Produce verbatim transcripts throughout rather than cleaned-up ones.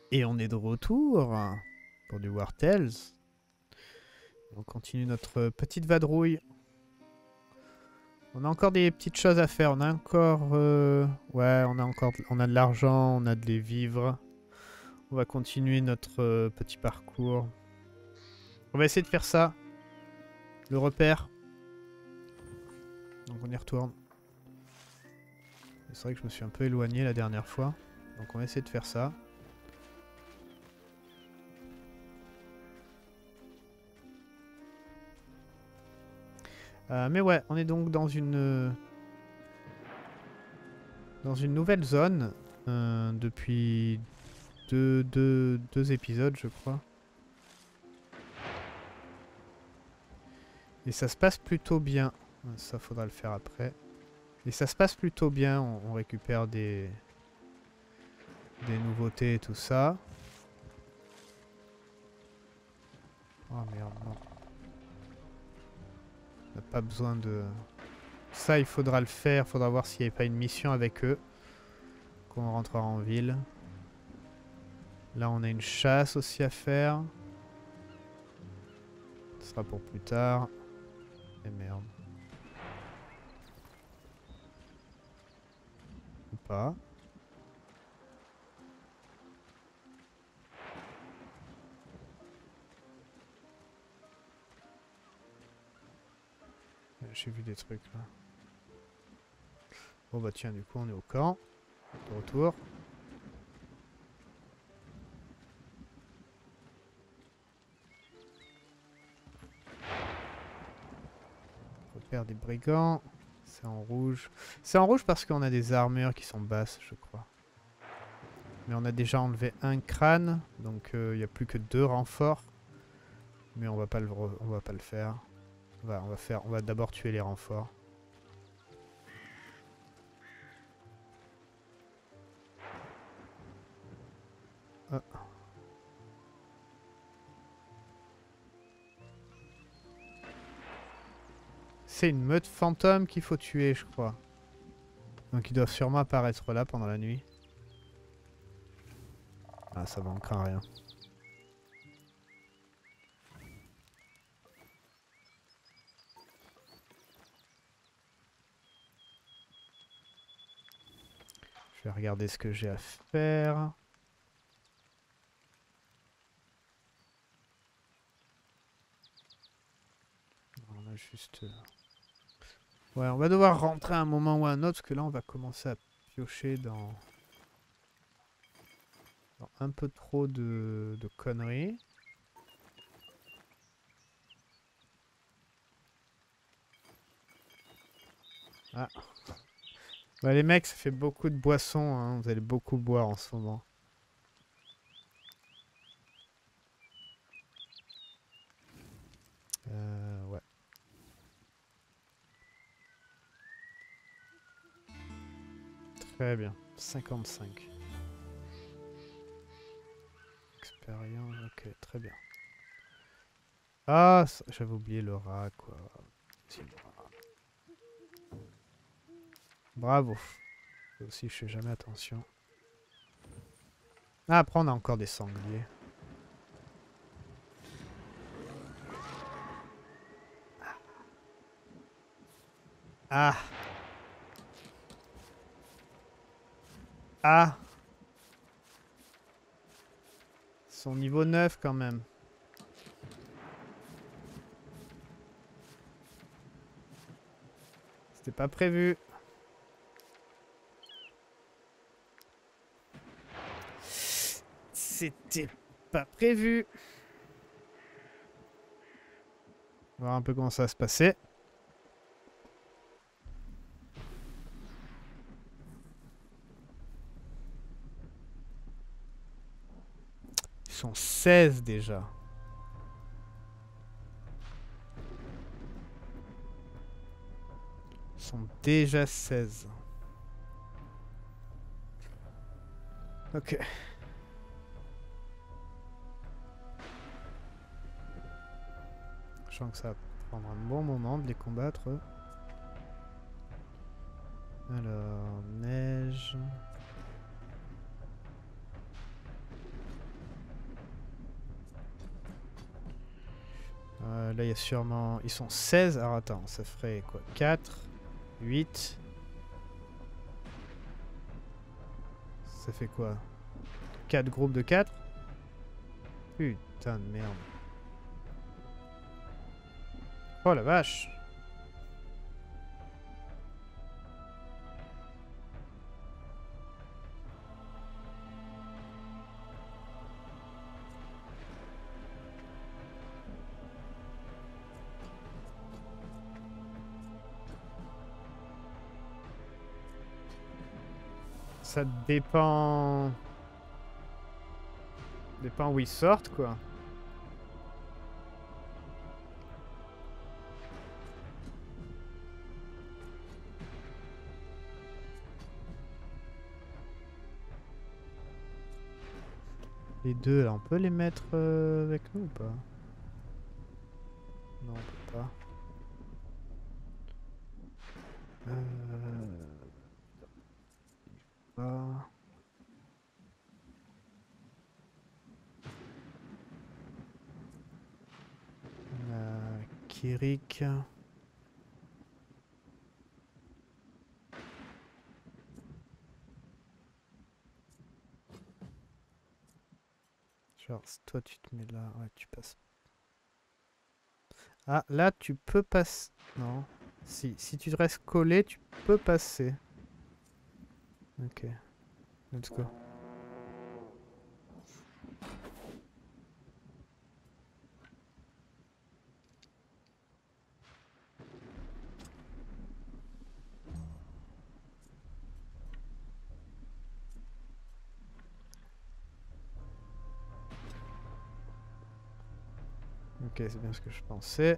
Et on est de retour pour du War Tales. On continue notre petite vadrouille. On a encore des petites choses à faire. On a encore... Euh... Ouais, on a encore on a de l'argent, on a des vivres. On va continuer notre euh, petit parcours. On va essayer de faire ça. Le repère. Donc on y retourne. C'est vrai que je me suis un peu éloigné la dernière fois. Donc on va essayer de faire ça. Euh, mais ouais, on est donc dans une... Dans une nouvelle zone. Euh, depuis deux, deux, deux épisodes, je crois. Et ça se passe plutôt bien. Ça, faudra le faire après. Et ça se passe plutôt bien. On, on récupère des... Des nouveautés et tout ça. Oh merde, non. On n'a pas besoin de... Ça, il faudra le faire. Il faudra voir s'il n'y avait pas une mission avec eux. Quand on rentrera en ville. Là, on a une chasse aussi à faire. Ce sera pour plus tard. Et merde. Ou pas. J'ai vu des trucs là. Bon bah tiens, du coup on est au camp. De retour. Repère des brigands. C'est en rouge. C'est en rouge parce qu'on a des armures qui sont basses, je crois. Mais on a déjà enlevé un crâne. Donc il euh, n'y a plus que deux renforts. Mais on va pas le, on va pas le faire. On va, on va, faire, on va d'abord tuer les renforts. Oh. C'est une meute fantôme qu'il faut tuer, je crois. Donc ils doivent sûrement apparaître là pendant la nuit. Ah, ça manquera rien. Je vais regarder ce que j'ai à faire. On a juste... Ouais, on va devoir rentrer à un moment ou à un autre, parce que là, on va commencer à piocher dans, dans un peu trop de, de conneries. Ah. Bah, les mecs, ça fait beaucoup de boissons, hein. Vous allez beaucoup boire en ce moment. Euh, ouais. Très bien. cinquante-cinq. Expérience, ok, très bien. Ah, j'avais oublié le rat, quoi. Si, le rat. Bravo. Ça aussi, je fais jamais attention. Ah, après, on a encore des sangliers. Ah. Ah. Ils sont niveau neuf quand même. C'était pas prévu. C'était pas prévu. On va voir un peu comment ça va se passer. Ils sont seize déjà. Ils sont déjà seize. Ok. Je sens que ça va prendre un bon moment de les combattre. Alors, neige. là, il y a sûrement... Ils sont seize. Alors attends, ça ferait quoi? quatre, huit... Ça fait quoi? quatre groupes de quatre? Putain de merde. Oh la vache! Ça dépend... dépend où ils sortent, quoi. Les deux, là, on peut les mettre euh, avec nous ou pas? Non, on peut pas. Euh... Pas... On a Kirik. Genre, toi tu te mets là, ouais, tu passes. Ah, là tu peux passer. Non. Si, si tu te restes collé, tu peux passer. Ok. Let's go. Ok, c'est bien ce que je pensais.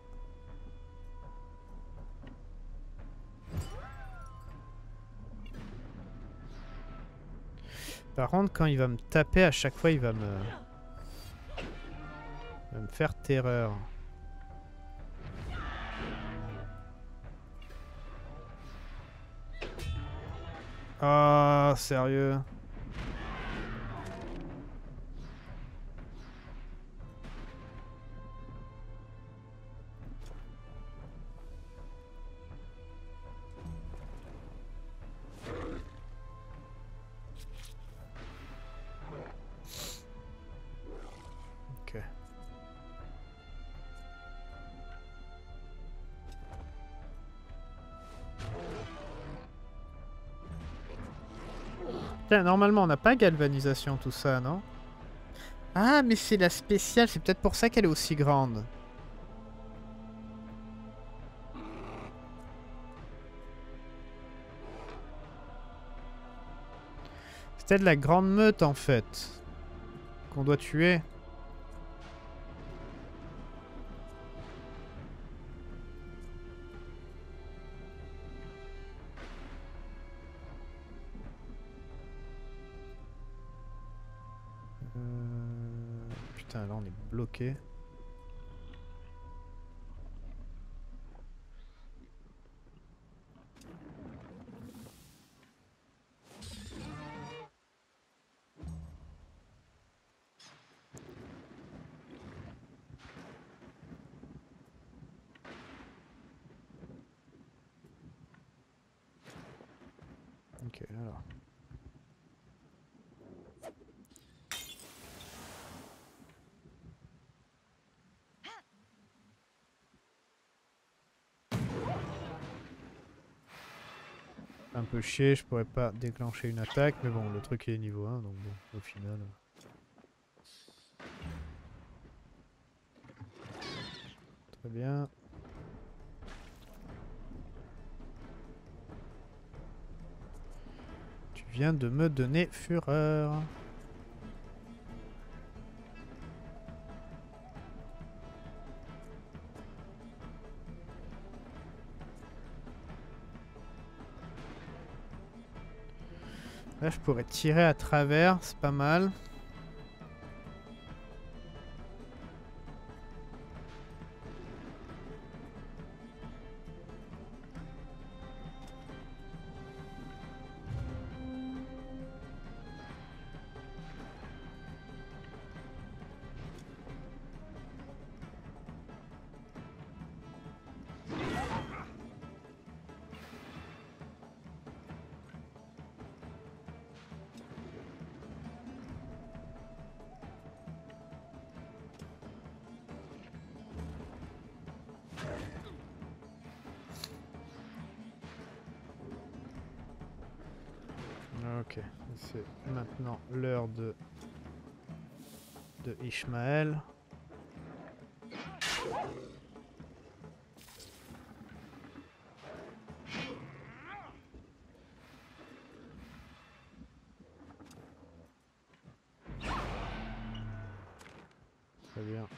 Par contre, quand il va me taper, à chaque fois, il va me... il va me faire terreur. Ah, sérieux? Ok. Tiens, normalement, on n'a pas galvanisation, tout ça, non? Ah, mais c'est la spéciale, c'est peut-être pour ça qu'elle est aussi grande. C'était de la grande meute, en fait. Qu'on doit tuer. Euh... Putain, là, on est bloqué. Ok, alors. Un peu chier, je pourrais pas déclencher une attaque, mais bon, le truc est niveau un, donc bon, au final... Très bien. Tu viens de me donner fureur. Là, je pourrais tirer à travers, c'est pas mal. Ok, c'est maintenant l'heure de... de Ishmael. Très bien.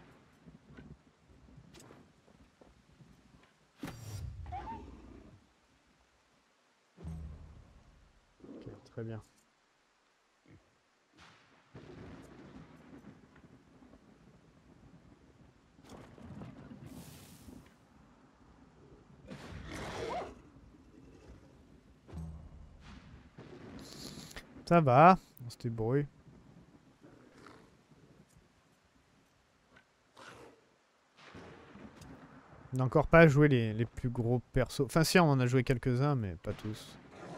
Ok, très bien. Ça va, on se débrouille. On n'a encore pas joué les, les plus gros persos. Enfin si, on en a joué quelques-uns, mais pas tous.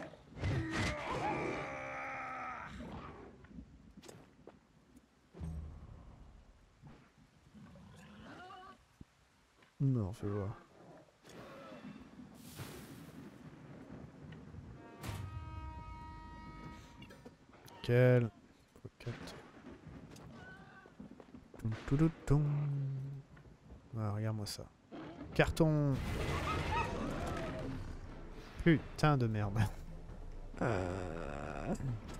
Non, fais voir. Quel... Croquette. Toum, toum, toum. Ah, regarde-moi ça. Carton. Putain de merde. Euh...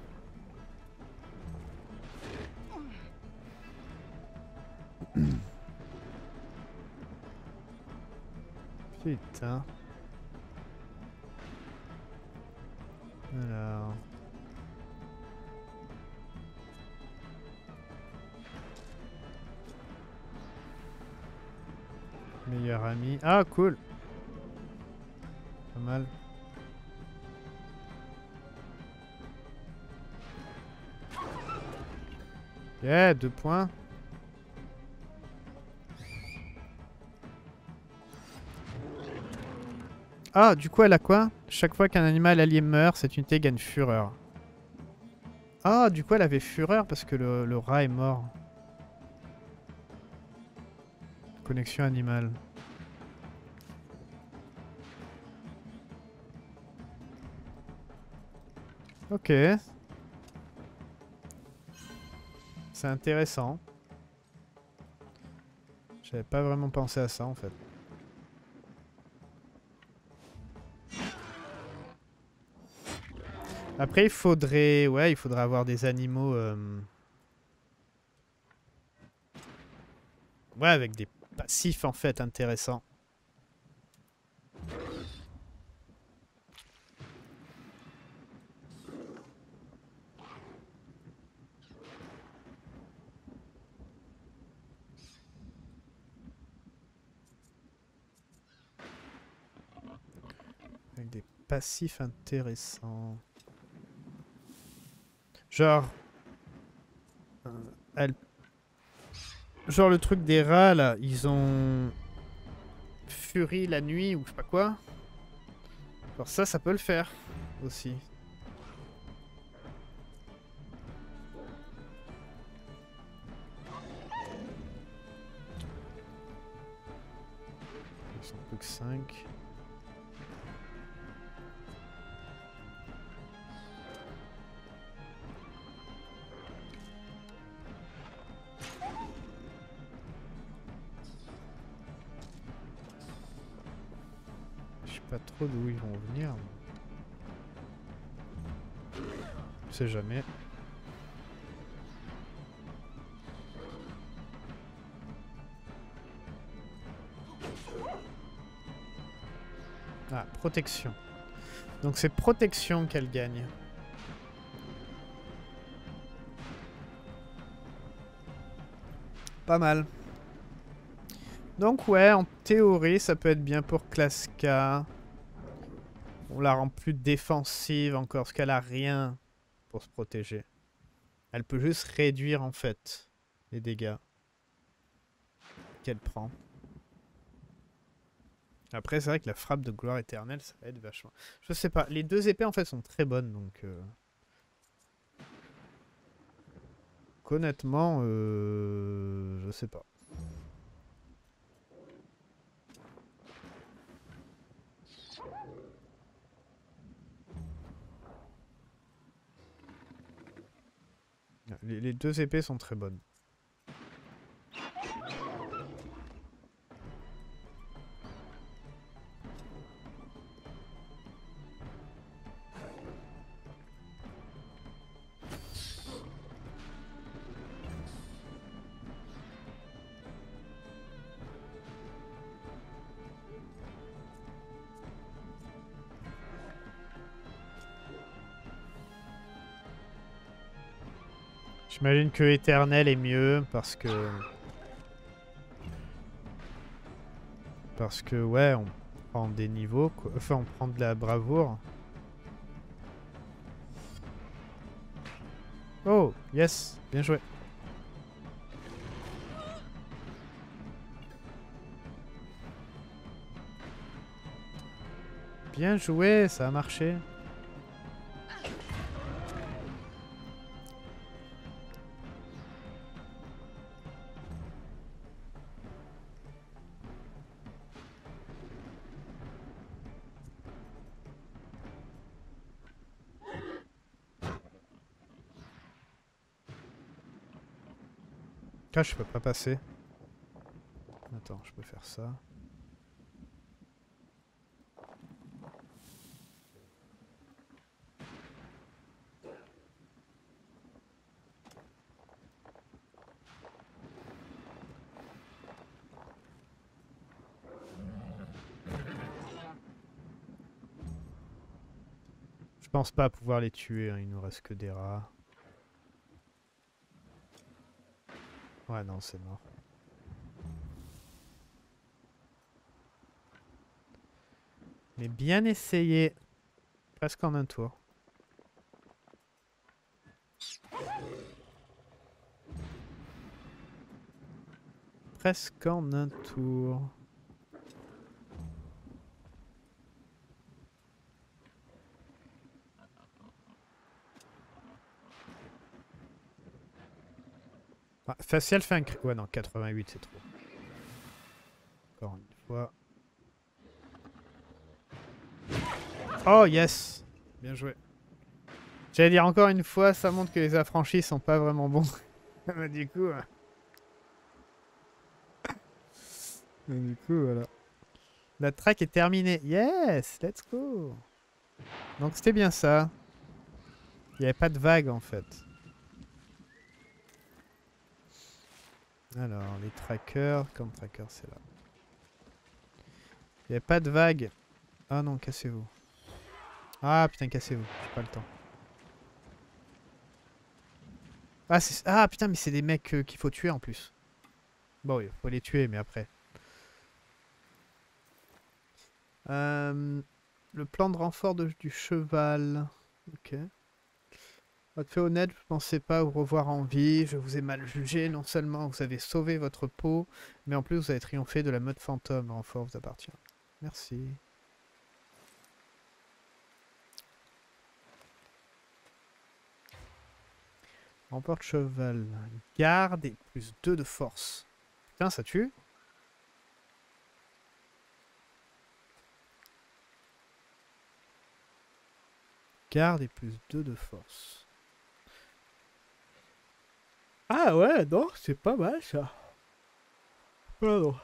Putain. Alors... Meilleur ami. Ah, cool. Pas mal. Yeah, deux points. Ah, du coup, elle a quoi? Chaque fois qu'un animal allié meurt, cette unité gagne fureur. Ah, du coup, elle avait fureur parce que le, le rat est mort. Connexion animale. Ok. C'est intéressant. J'avais pas vraiment pensé à ça en fait. Après, il faudrait... Ouais, il faudrait avoir des animaux... Euh... Ouais, avec des passifs en fait intéressants. Avec des passifs intéressants. Genre... Euh, elle... Genre le truc des rats là, ils ont... Furie la nuit ou je sais pas quoi. Alors ça, ça peut le faire aussi. Ils sont plus que cinq. Je sais pas trop d'où ils vont venir. Je sais jamais. Ah, protection. Donc c'est protection qu'elle gagne. Pas mal. Donc ouais, en théorie, ça peut être bien pour classe K. On la rend plus défensive encore, parce qu'elle a rien pour se protéger. Elle peut juste réduire en fait les dégâts qu'elle prend. Après, c'est vrai que la frappe de gloire éternelle, ça aide vachement. Je sais pas, les deux épées en fait sont très bonnes, donc... Euh... Honnêtement, euh... je sais pas. les, les deux épées sont très bonnes. J'imagine que éternel est mieux parce que... Parce que ouais, on prend des niveaux, quoi. Enfin on prend de la bravoure. Oh, yes, bien joué. Bien joué, ça a marché. Ah, je peux pas passer. Attends, je peux faire ça. Je pense pas pouvoir les tuer, hein. Il nous reste que des rats. Ouais, non, c'est mort. Mais bien essayé. Presque en un tour. Presque en un tour. Ah, facial fait un cri... Ouais, non, quatre-vingt-huit, c'est trop. Encore une fois. Oh, yes. Bien joué. J'allais dire encore une fois, ça montre que les affranchis sont pas vraiment bons. Mais du coup... euh, Mais du coup, voilà. La track est terminée. Yes, let's go. Donc c'était bien ça. Il n'y avait pas de vague en fait. Alors, les trackers, comme tracker, c'est là. Il n'y avait pas de vague. Ah non, cassez-vous. Ah putain, cassez-vous. J'ai pas le temps. Ah, ah putain, mais c'est des mecs euh, qu'il faut tuer en plus. Bon, il faut les tuer, mais après. Euh, le plan de renfort de, du cheval. Ok. Votre fait honnête, je ne pensais pas vous revoir en vie. Je vous ai mal jugé. Non seulement vous avez sauvé votre peau, mais en plus vous avez triomphé de la mode fantôme. Le renfort vous appartient. Merci. Remporte cheval. Garde et plus deux de force. Putain, ça tue. Garde et plus deux de force. Ah ouais, non, c'est pas mal ça. Pardon.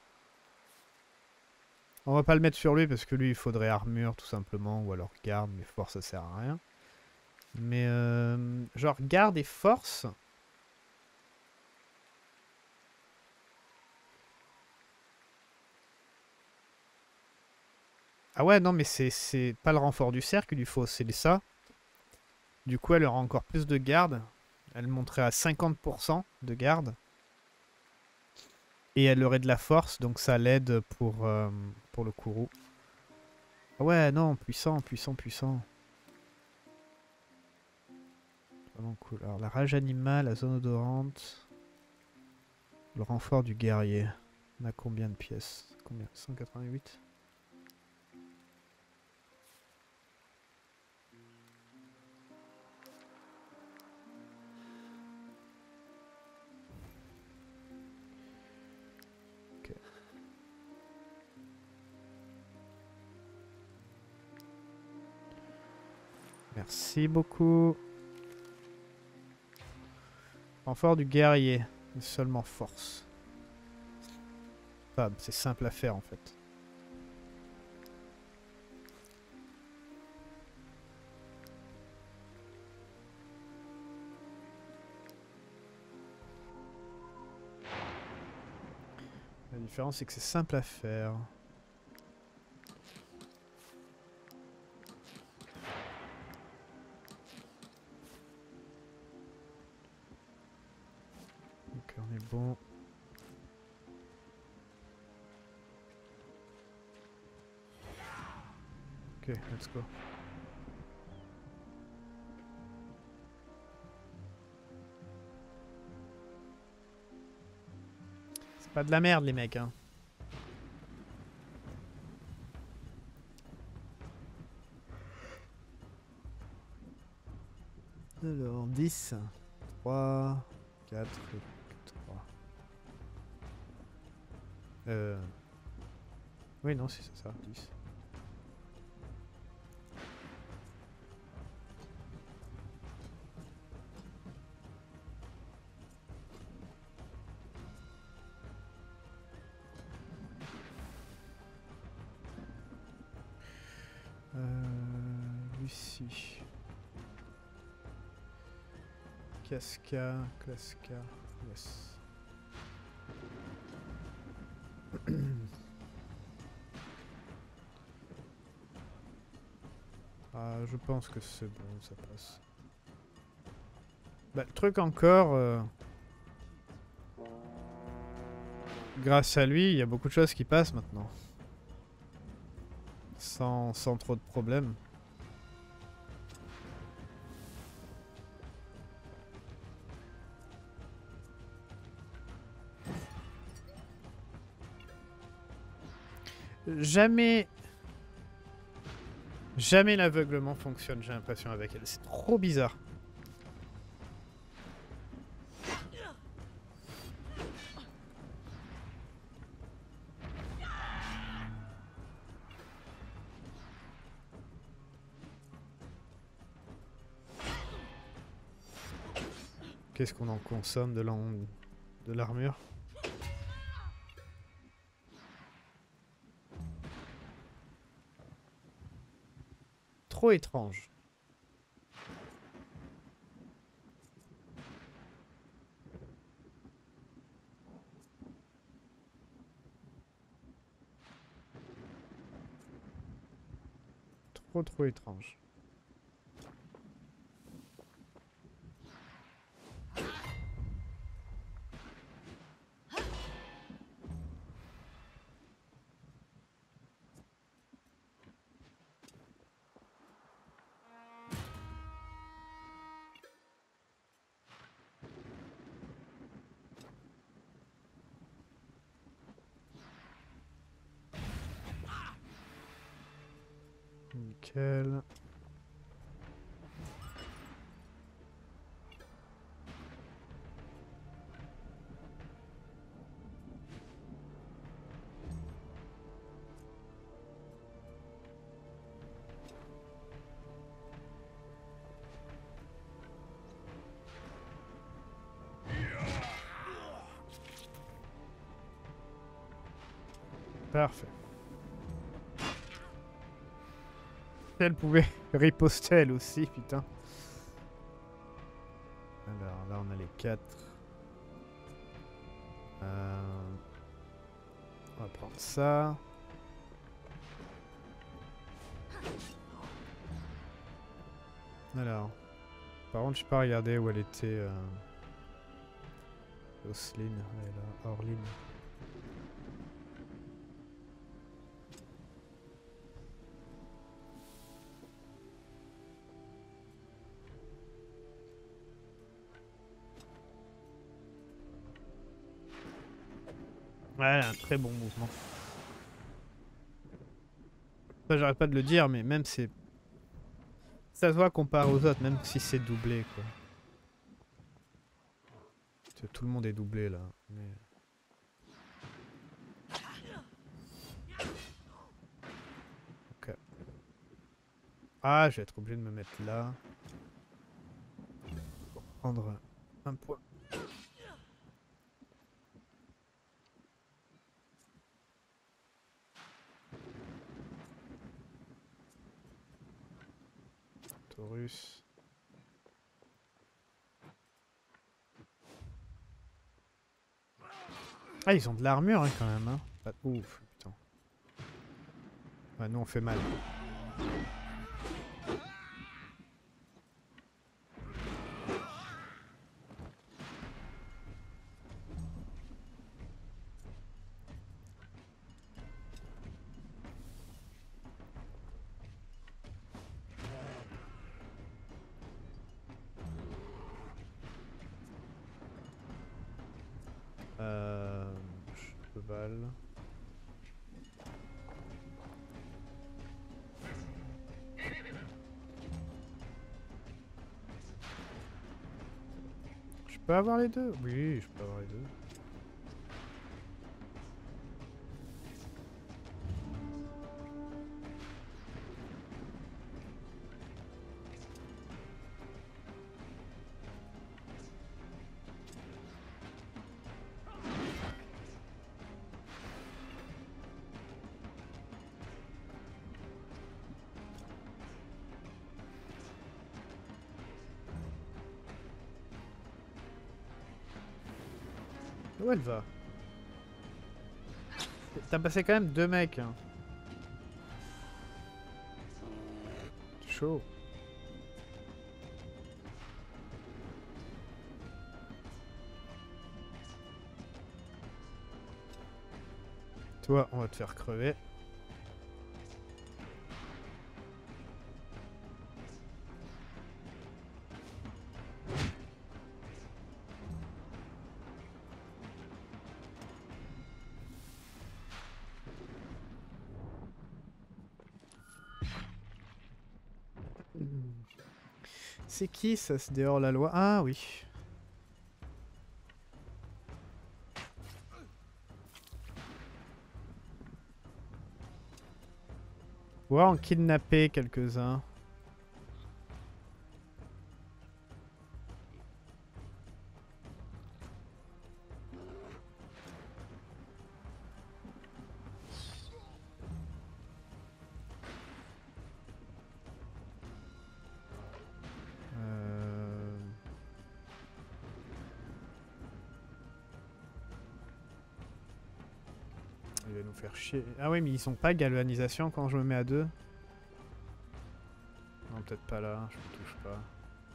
On va pas le mettre sur lui parce que lui il faudrait armure tout simplement ou alors garde, mais force ça sert à rien. Mais euh, genre garde et force. Ah ouais, non, mais c'est pas le renfort du cercle qu'il lui faut, c'est ça. Du coup, elle aura encore plus de garde. Elle monterait à cinquante pour cent de garde. Et elle aurait de la force, donc ça l'aide pour, euh, pour le courroux. Ah ouais, non, puissant, puissant, puissant. Vraiment cool. Alors, la rage animale, la zone odorante. Le renfort du guerrier. On a combien de pièces? Combien? cent quatre-vingt-huit. Ok. Merci beaucoup. Point fort du guerrier. Et seulement force. Ah, c'est simple à faire en fait. La différence c'est que c'est simple à faire. Ok, on est bon. Ok, let's go. C'est pas de la merde les mecs hein. Alors, dix, trois, quatre, trois. Euh... Oui, non, c'est ça, dix. Euh... Lucie. Casca, Casca, yes. Ah, je pense que c'est bon, ça passe. Bah, le truc encore... Euh... Grâce à lui, il y a beaucoup de choses qui passent maintenant. Sans, sans trop de problèmes. Jamais... Jamais l'aveuglement fonctionne, j'ai l'impression, avec elle. C'est trop bizarre. Qu'est-ce qu'on en consomme de l'armure? Trop étrange. Trop trop étrange. Nickel. Parfait. Elle pouvait riposter elle aussi, putain. Alors là on a les quatre. Euh... On va prendre ça. Alors. Par contre je peux pas regarder où elle était. Euh... Osline, elle est là. Orline. Ouais, elle a un très bon mouvement. Ça, j'arrête pas de le dire, mais même c'est... Ça se voit comparé aux autres, même si c'est doublé, quoi. Tout le monde est doublé, là. Mais... Ok. Ah, je vais être obligé de me mettre là. Pour prendre un point Taurus. Ah, ils ont de l'armure hein, quand même. Hein. Pas ouf, putain. Ouais, nous on fait mal. Euh, cheval. Je peux avoir les deux? Oui, je peux avoir les deux. Où elle va? T'as passé quand même deux mecs. Hein. Chaud. Toi, on va te faire crever. C'est qui ça, c'est dehors la loi? Ah oui. On va en kidnapper quelques-uns. Euh... Il va nous faire chier. Ah oui, mais ils sont pas galvanisation quand je me mets à deux. Non, peut-être pas là, je ne touche pas.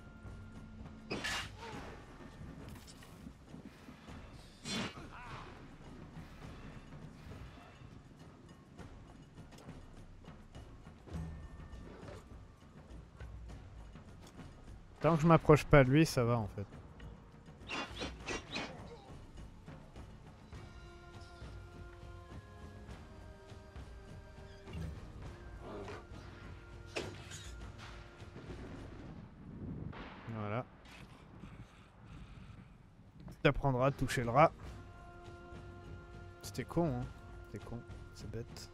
Tant que je m'approche pas de lui, ça va en fait. Voilà. T'apprendras à toucher le rat. C'était con, hein. C'était con. C'est bête.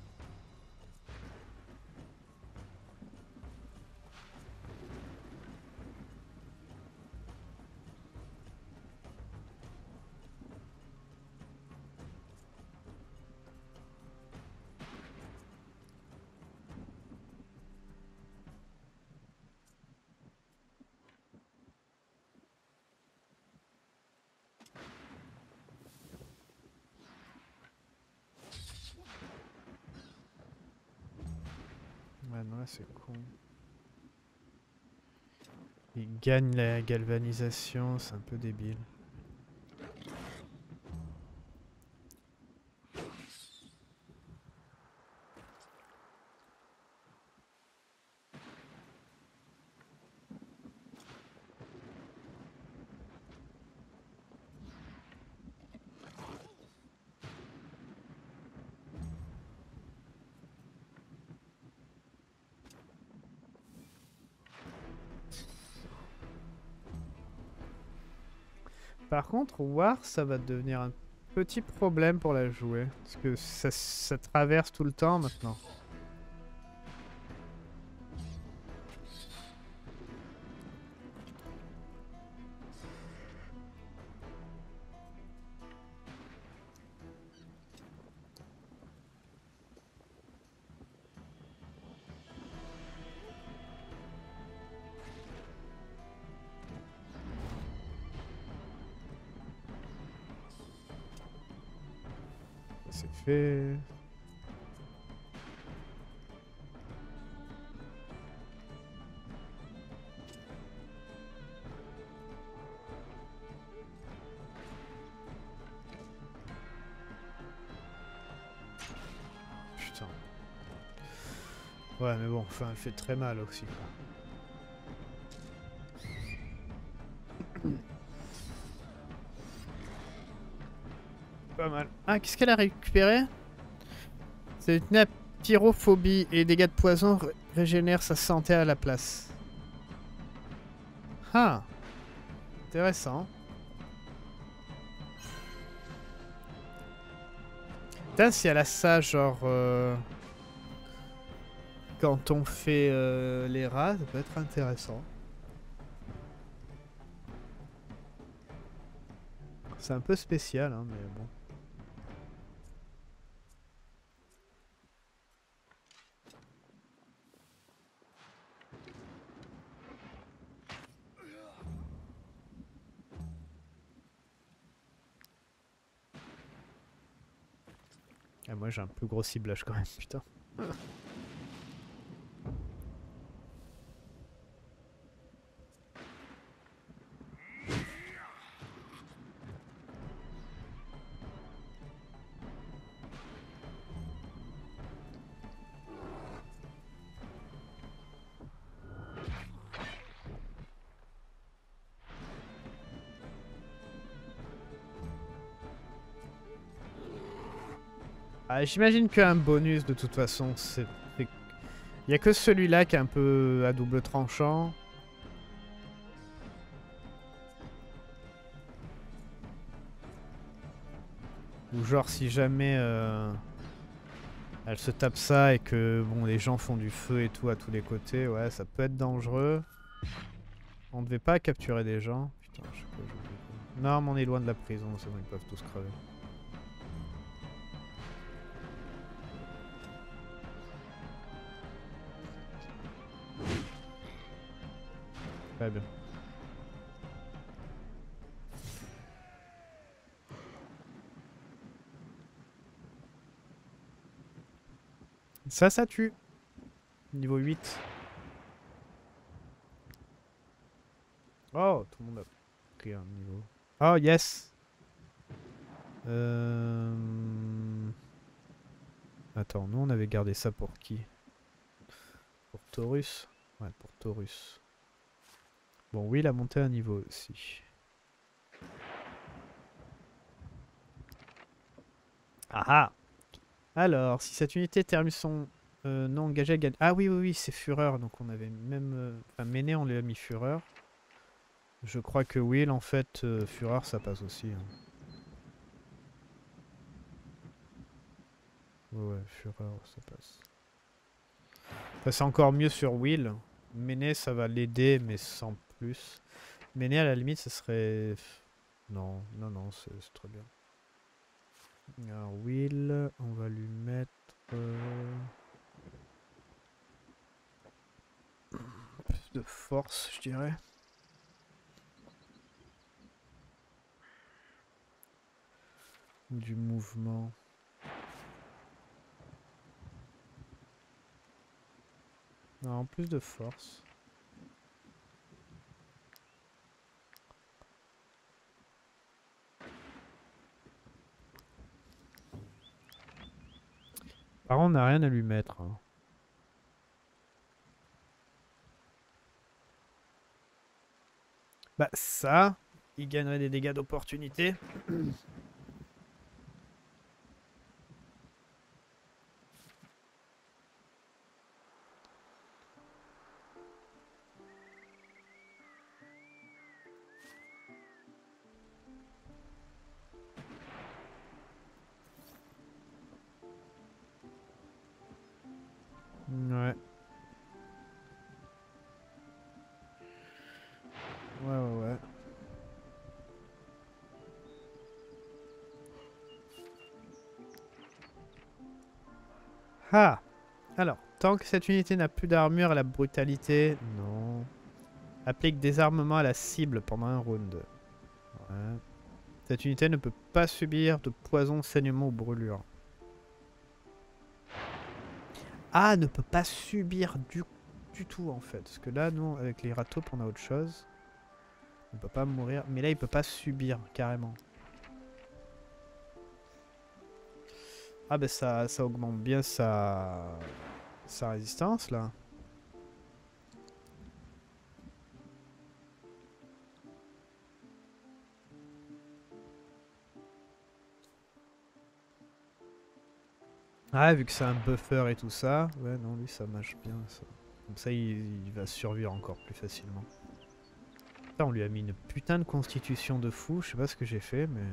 Ouais, non, là c'est con. Il gagne la galvanisation, c'est un peu débile. Par contre, War, ça va devenir un petit problème pour la jouer. Parce que ça, ça traverse tout le temps maintenant. c'est fait. Putain. Ouais mais bon, enfin elle fait très mal aussi quoi. Pas mal. Ah, qu'est-ce qu'elle a récupéré? C'est une pyrophobie et dégâts de poison ré régénèrent sa santé à la place. Ah, intéressant. Putain, si elle a ça, genre... Euh, quand on fait euh, les rats, ça peut être intéressant. C'est un peu spécial, hein, mais bon. Ah, moi j'ai un plus gros ciblage quand même, putain. Ah, j'imagine qu'un bonus de toute façon, c'est... Il n'y a que celui-là qui est un peu à double tranchant. Ou genre si jamais euh, elle se tape ça et que bon les gens font du feu et tout à tous les côtés, ouais ça peut être dangereux. On devait pas capturer des gens. Putain, je sais pas, je... Non mais on est loin de la prison, c'est bon, ils peuvent tous crever. Très bien. Ça, ça tue. Niveau huit. Oh, tout le monde a pris un niveau. Oh, yes. Euh... Attends, nous on avait gardé ça pour qui? Pour Taurus? Ouais, pour Taurus. Bon, oui, il a monté un niveau aussi. Ah ah! Alors, si cette unité termine son euh, non engagé, elle gagne. Ah oui, oui, oui, c'est Fureur. Donc on avait même... Euh... Enfin, Méné, on lui a mis Fureur. Je crois que Will, en fait, euh, Fureur, ça passe aussi. Hein. Ouais, ouais, Fureur, ça passe. Enfin, c'est encore mieux sur Will. Méné, ça va l'aider, mais sans plus. Méné, à la limite, ça serait... Non, non, non, c'est très bien. Alors, Will, on va lui mettre... Euh... plus de force, je dirais. Du mouvement. Non, plus de force. Par contre, on n'a rien à lui mettre. Hein. Bah ça, il gagnerait des dégâts d'opportunité. Ouais. Ouais, ouais, ouais. Ah! Alors, tant que cette unité n'a plus d'armure à la brutalité... Non. Applique désarmement à la cible pendant un round. Ouais. Cette unité ne peut pas subir de poison, saignement ou brûlure. Ah, ne peut pas subir du, du tout en fait. Parce que là, nous, avec les ratopes, on a autre chose. Il peut pas mourir. Mais là, il peut pas subir carrément. Ah ben ça, ça augmente bien sa, sa résistance là. Ah, vu que c'est un buffer et tout ça. Ouais, non, lui ça marche bien ça. Comme ça, il, il va survivre encore plus facilement. Putain, on lui a mis une putain de constitution de fou. Je sais pas ce que j'ai fait, mais...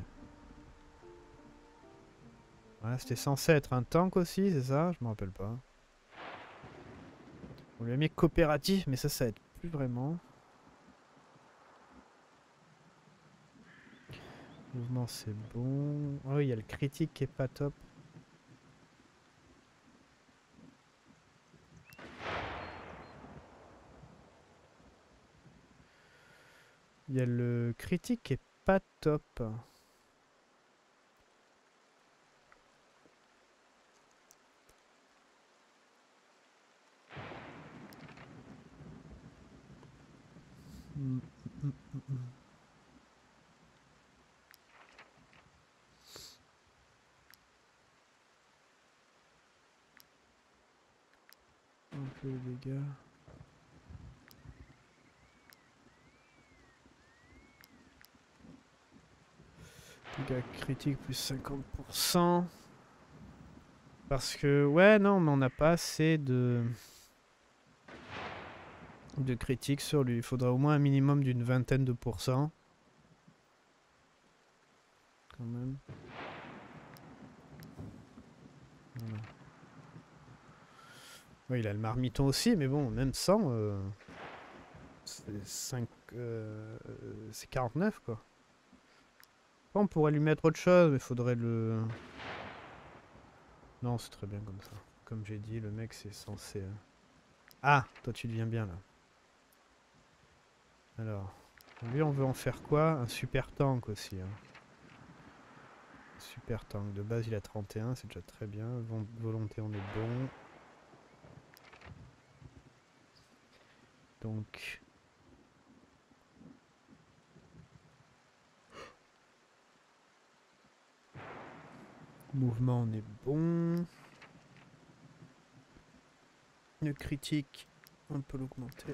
Voilà, c'était censé être un tank aussi, c'est ça? Je me rappelle pas. On lui a mis coopératif, mais ça, ça aide plus vraiment. Mouvement, c'est bon. Oh, il y a le critique qui est pas top. Il y a le critique qui est pas top. Mm, mm, mm, mm. Un peu les dégâts. Dégâts critiques plus cinquante pour cent. Parce que, ouais, non, mais on n'a pas assez de... de critiques sur lui. Il faudrait au moins un minimum d'une vingtaine de pourcents. Quand même. Voilà. Ouais, il a le marmiton aussi, mais bon, même sans, euh, c'est cinq, euh, c'est quarante-neuf quoi. Bon, on pourrait lui mettre autre chose, mais il faudrait le... Non, c'est très bien comme ça. Comme j'ai dit, le mec c'est censé... euh, Ah, toi tu deviens bien là. Alors, lui on veut en faire quoi? Un super tank aussi. Hein. Super tank. De base il a trente et un, c'est déjà très bien. Von- volonté on est bon. Donc... Mouvement on est bon. Le critique, on peut l'augmenter.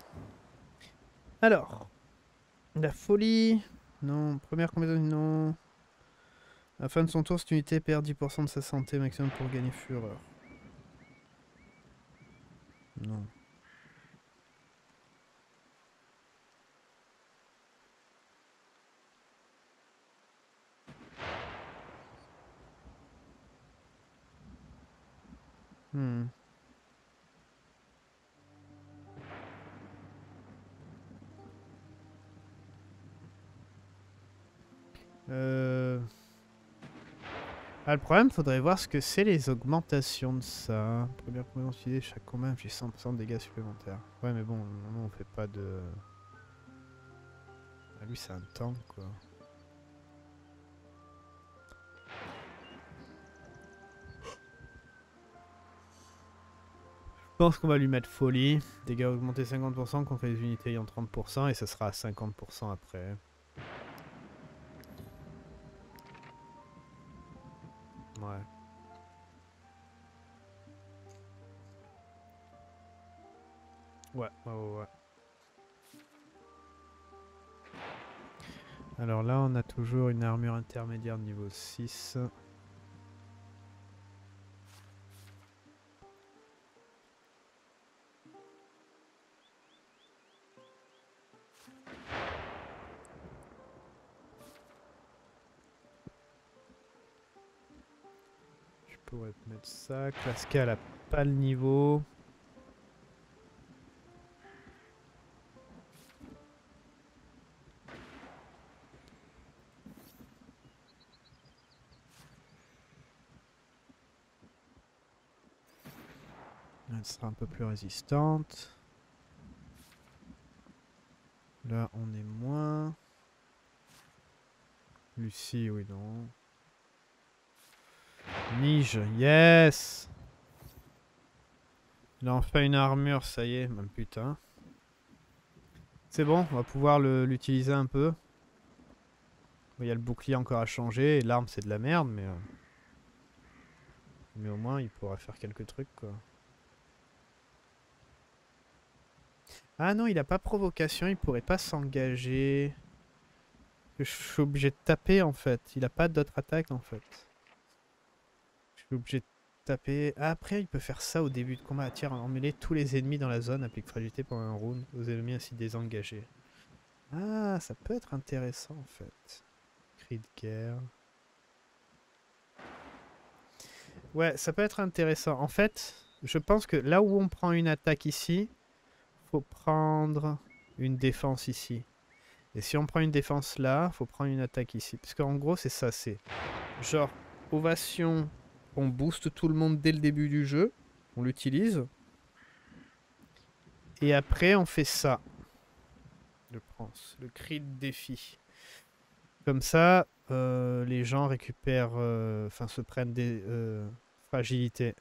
Alors, la folie. Non, première combinaison, non. À la fin de son tour, cette unité perd dix pour cent de sa santé maximum pour gagner fureur. Non. Hmm. Euh... Ah, le problème, faudrait voir ce que c'est les augmentations de ça. Première combinaison utilisée, chaque combat j'ai cent pour cent de dégâts supplémentaires. Ouais, mais bon, non, on fait pas de... Ah, lui, c'est un tank, quoi. Je pense qu'on va lui mettre folie. Dégâts augmentés cinquante pour cent contre les unités ayant trente pour cent et ça sera à cinquante pour cent après. Ouais. Ouais, ouais, ouais, ouais. Alors là, on a toujours une armure intermédiaire niveau six. Je pourrais te mettre ça. Klaska, elle a pas le niveau. Elle sera un peu plus résistante. Là, on est moins. Lucie, oui, non. Nige, yes! Il a enfin une armure, ça y est, même putain. C'est bon, on va pouvoir l'utiliser un peu. Il y a le bouclier encore à changer, et l'arme c'est de la merde, mais... Euh... Mais au moins il pourra faire quelques trucs quoi. Ah non, il a pas provocation, il pourrait pas s'engager. Je suis obligé de taper en fait. Il a pas d'autre attaque en fait. Je suis obligé de taper. Ah, après, il peut faire ça au début de combat. Attire, emmêler tous les ennemis dans la zone. Applique fragilité pendant un round. Aux ennemis ainsi désengagés. Ah, ça peut être intéressant en fait. Cri de guerre. Ouais, ça peut être intéressant. En fait, je pense que là où on prend une attaque ici, faut prendre une défense ici. Et si on prend une défense là, faut prendre une attaque ici. Parce qu'en gros, c'est ça, c'est genre ovation, on booste tout le monde dès le début du jeu, on l'utilise. Et après, on fait ça. Je pense, le cri de défi. Comme ça, euh, les gens récupèrent, enfin euh, se prennent des euh, fragilités.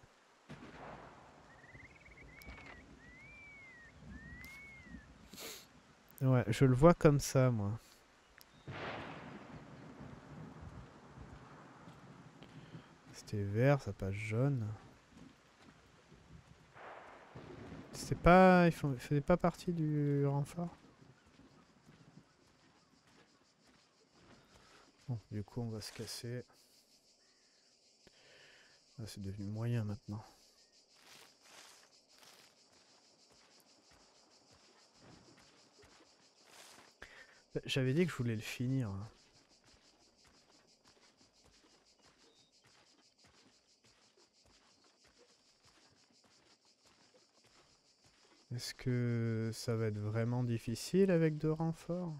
Ouais, je le vois comme ça, moi. C'était vert, ça passe jaune. C'est pas... Il faisait pas partie du renfort. Bon, du coup, on va se casser. Ah, c'est devenu moyen maintenant. J'avais dit que je voulais le finir. Est-ce que ça va être vraiment difficile avec deux renforts?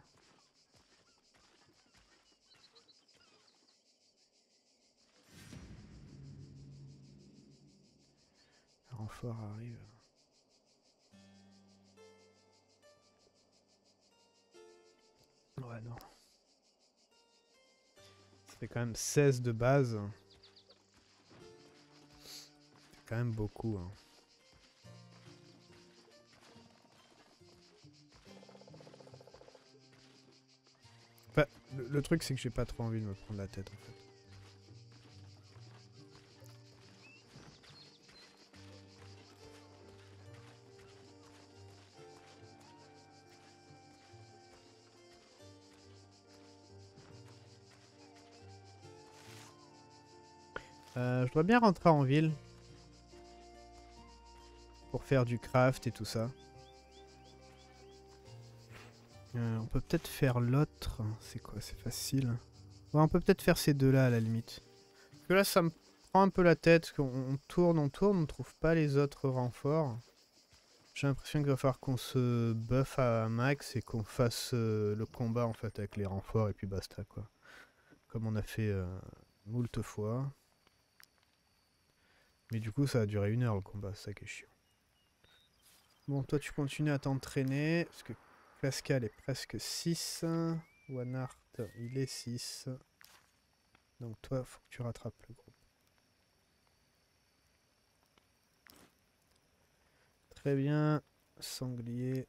Le renfort arrive. Ouais, non. Ça fait quand même seize de base. C'est quand même beaucoup. Hein. Enfin, le, le truc, c'est que j'ai pas trop envie de me prendre la tête, en fait. Euh, je dois bien rentrer en ville. Pour faire du craft et tout ça. Euh, on peut peut-être faire l'autre. C'est quoi? C'est facile. Ouais, on peut peut-être faire ces deux-là à la limite. Parce que là, ça me prend un peu la tête. On, on tourne, on tourne, on trouve pas les autres renforts. J'ai l'impression qu'il va falloir qu'on se buff à max et qu'on fasse euh, le combat en fait avec les renforts et puis basta quoi. Comme on a fait euh, moult fois. Mais du coup, ça a duré une heure le combat, c'est ça qui est chiant. Bon, toi, tu continues à t'entraîner. Parce que Pascal est presque six. Wanart, il est six. Donc, toi, faut que tu rattrapes le groupe. Très bien. Sanglier.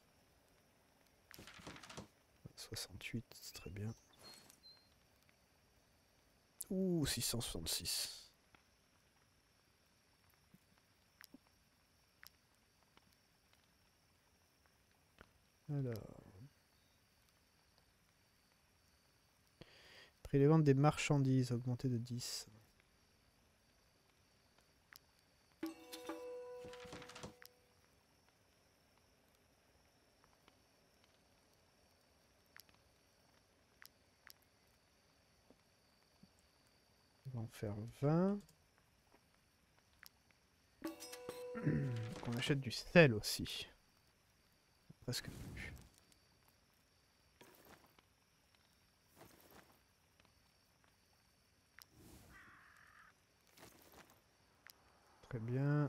soixante-huit, c'est très bien. Ouh, six cent soixante-six. Alors. Prix les ventes des marchandises augmenté de dix. On va en faire vingt. On achète du sel aussi. Presque plus. Très bien.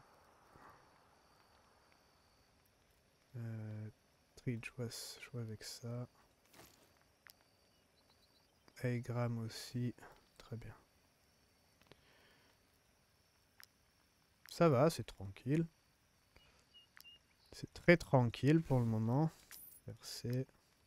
Euh, Trade, je vois, je vois avec ça. Aegram aussi. Très bien. Ça va, c'est tranquille. C'est très tranquille pour le moment. Percé.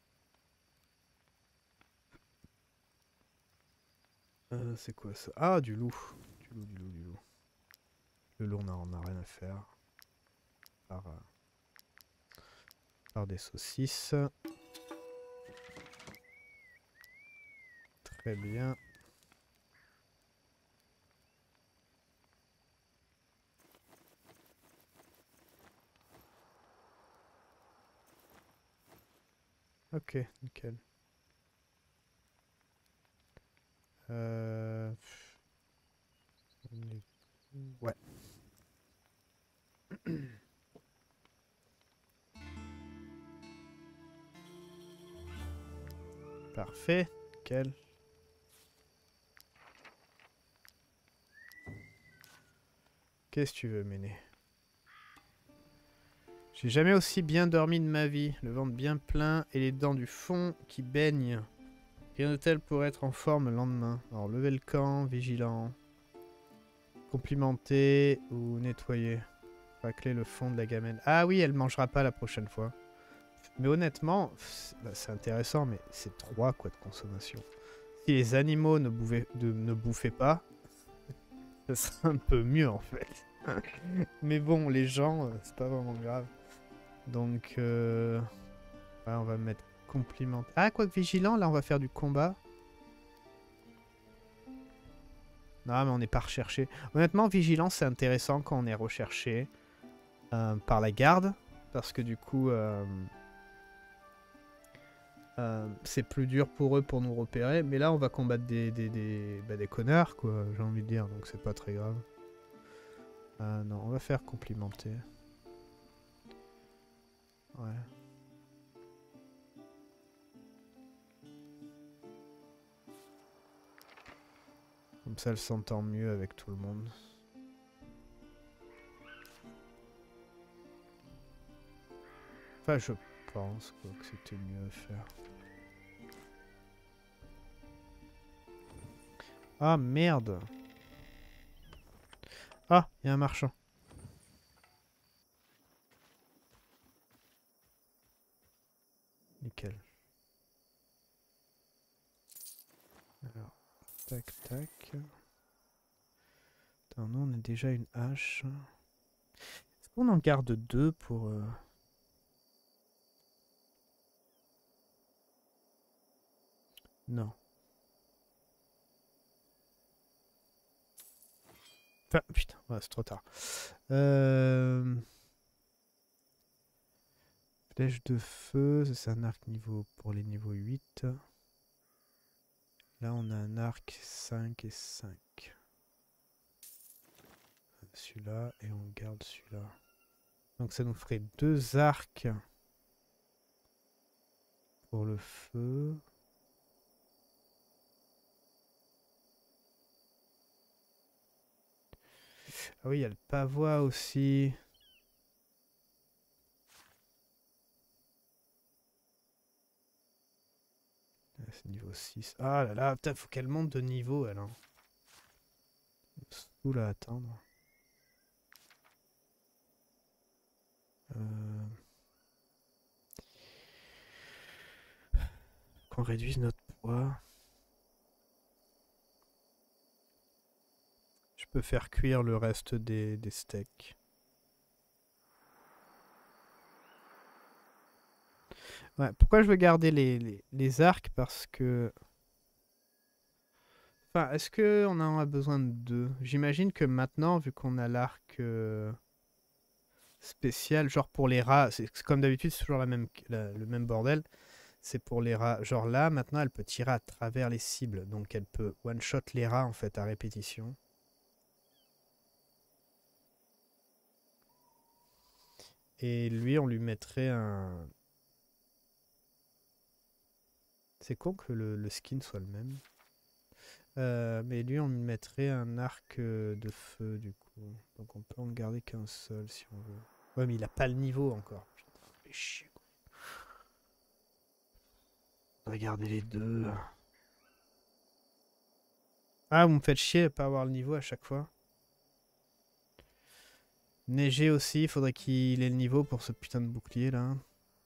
Euh, c'est quoi ça? Ah, du loup. Du loup, du loup, du loup. Le loup, on n'a rien à faire. Par, euh, par des saucisses. Très bien. Ok, nickel. Euh... Ouais. Parfait. Nickel. Qu'est-ce que tu veux, Méné? J'ai jamais aussi bien dormi de ma vie. Le ventre bien plein et les dents du fond qui baignent. Rien de tel pour être en forme le lendemain. Alors, lever le camp, vigilant. Complimenter ou nettoyer. Racler le fond de la gamelle. Ah oui, elle mangera pas la prochaine fois. Mais honnêtement, c'est bah, intéressant, mais c'est trois quoi de consommation. Si les animaux ne, bouvaient, de, ne bouffaient pas, ça serait un peu mieux en fait. Mais bon, les gens, euh, c'est pas vraiment grave. Donc, euh... ouais, on va mettre compliment. Ah, quoi que vigilant, là on va faire du combat. Non, mais on n'est pas recherché. Honnêtement, vigilant, c'est intéressant quand on est recherché euh, par la garde. Parce que du coup, euh, euh, c'est plus dur pour eux pour nous repérer. Mais là, on va combattre des, des, des, bah, des connards, quoi, j'ai envie de dire. Donc c'est pas très grave. Euh, non, on va faire complimenter. Ouais. Comme ça, elle s'entend mieux avec tout le monde. Enfin, je pense quoi, que c'était mieux à faire. Ah, merde. Ah, il y a un marchand. Nickel. Alors, tac, tac. Attends, nous, on a déjà une hache. Est-ce qu'on en garde deux pour... Euh... Non. Enfin, putain, ouais, c'est trop tard. Euh... Flèche de feu, c'est un arc niveau pour les niveaux huit. Là, on a un arc cinq et cinq. Celui-là, et on garde celui-là. Donc ça nous ferait deux arcs pour le feu. Ah oui, il y a le pavois aussi. C'est niveau six. Ah là là, putain, faut qu'elle monte de niveau, elle. Hein. Où la attendre. Euh... Qu'on réduise notre poids. Je peux faire cuire le reste des, des steaks. Ouais, pourquoi je veux garder les, les, les arcs? Parce que... Enfin, est-ce qu'on en a besoin de deux? J'imagine que maintenant, vu qu'on a l'arc euh, spécial, genre pour les rats, c'est comme d'habitude, c'est toujours la même, la, le même bordel. C'est pour les rats. Genre là, maintenant, elle peut tirer à travers les cibles. Donc elle peut one-shot les rats, en fait, à répétition. Et lui, on lui mettrait un... C'est con que le, le skin soit le même. Euh, mais lui, on lui mettrait un arc euh, de feu, du coup. Donc on peut en garder qu'un seul, si on veut. Ouais, mais il a pas le niveau encore. Putain, fait chier, quoi. On va garder les deux. Ah, vous me faites chier à pas avoir le niveau à chaque fois. Neiger aussi, il faudrait qu'il ait le niveau pour ce putain de bouclier là.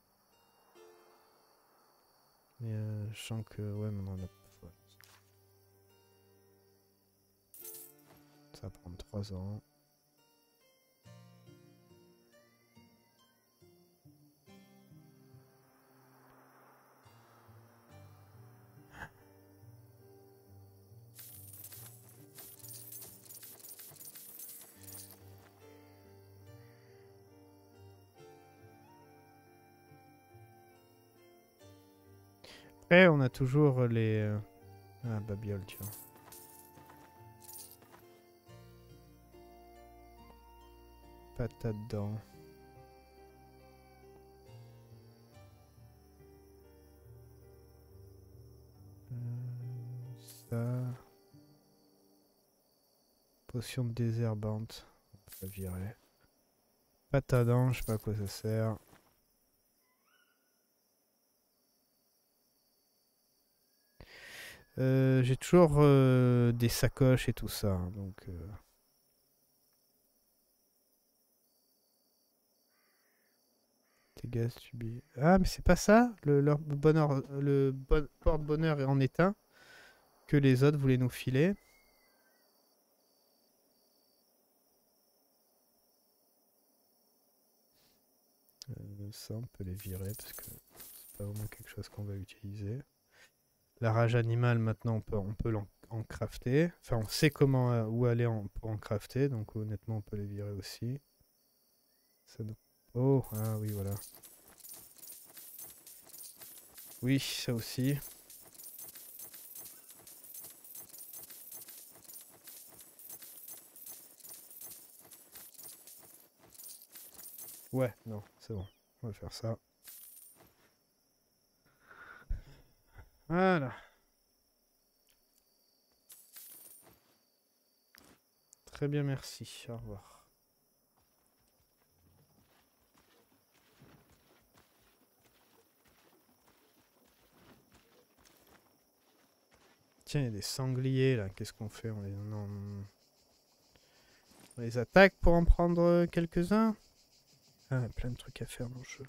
Mais euh, je sens que ouais, maintenant on a... ouais. Ça va prendre trois ans. Après, on a toujours les... euh, Ah, Babiole, tu vois. Patate dedans. Euh, ça... Potion de désherbante. On peut la virer. Patate dedans, je sais pas à quoi ça sert. Euh, J'ai toujours euh, des sacoches et tout ça, hein, donc... Euh... Tes gaz subis. Ah, mais c'est pas ça, le, leur bonheur, le bon, porte-bonheur est en éteint, que les autres voulaient nous filer. Euh, ça, on peut les virer parce que c'est pas vraiment quelque chose qu'on va utiliser. La rage animale, maintenant, on peut, on peut l'en en crafter. Enfin, on sait comment euh, où aller en, pour en crafter, donc honnêtement, on peut les virer aussi. Ça nous... Oh, ah oui, voilà. Oui, ça aussi. Ouais, non, c'est bon. On va faire ça. Voilà. Très bien, merci. Au revoir. Tiens, il y a des sangliers là. Qu'est-ce qu'on fait? On les... Non. On les attaque pour en prendre quelques-uns? Ah, il y a plein de trucs à faire dans le jeu.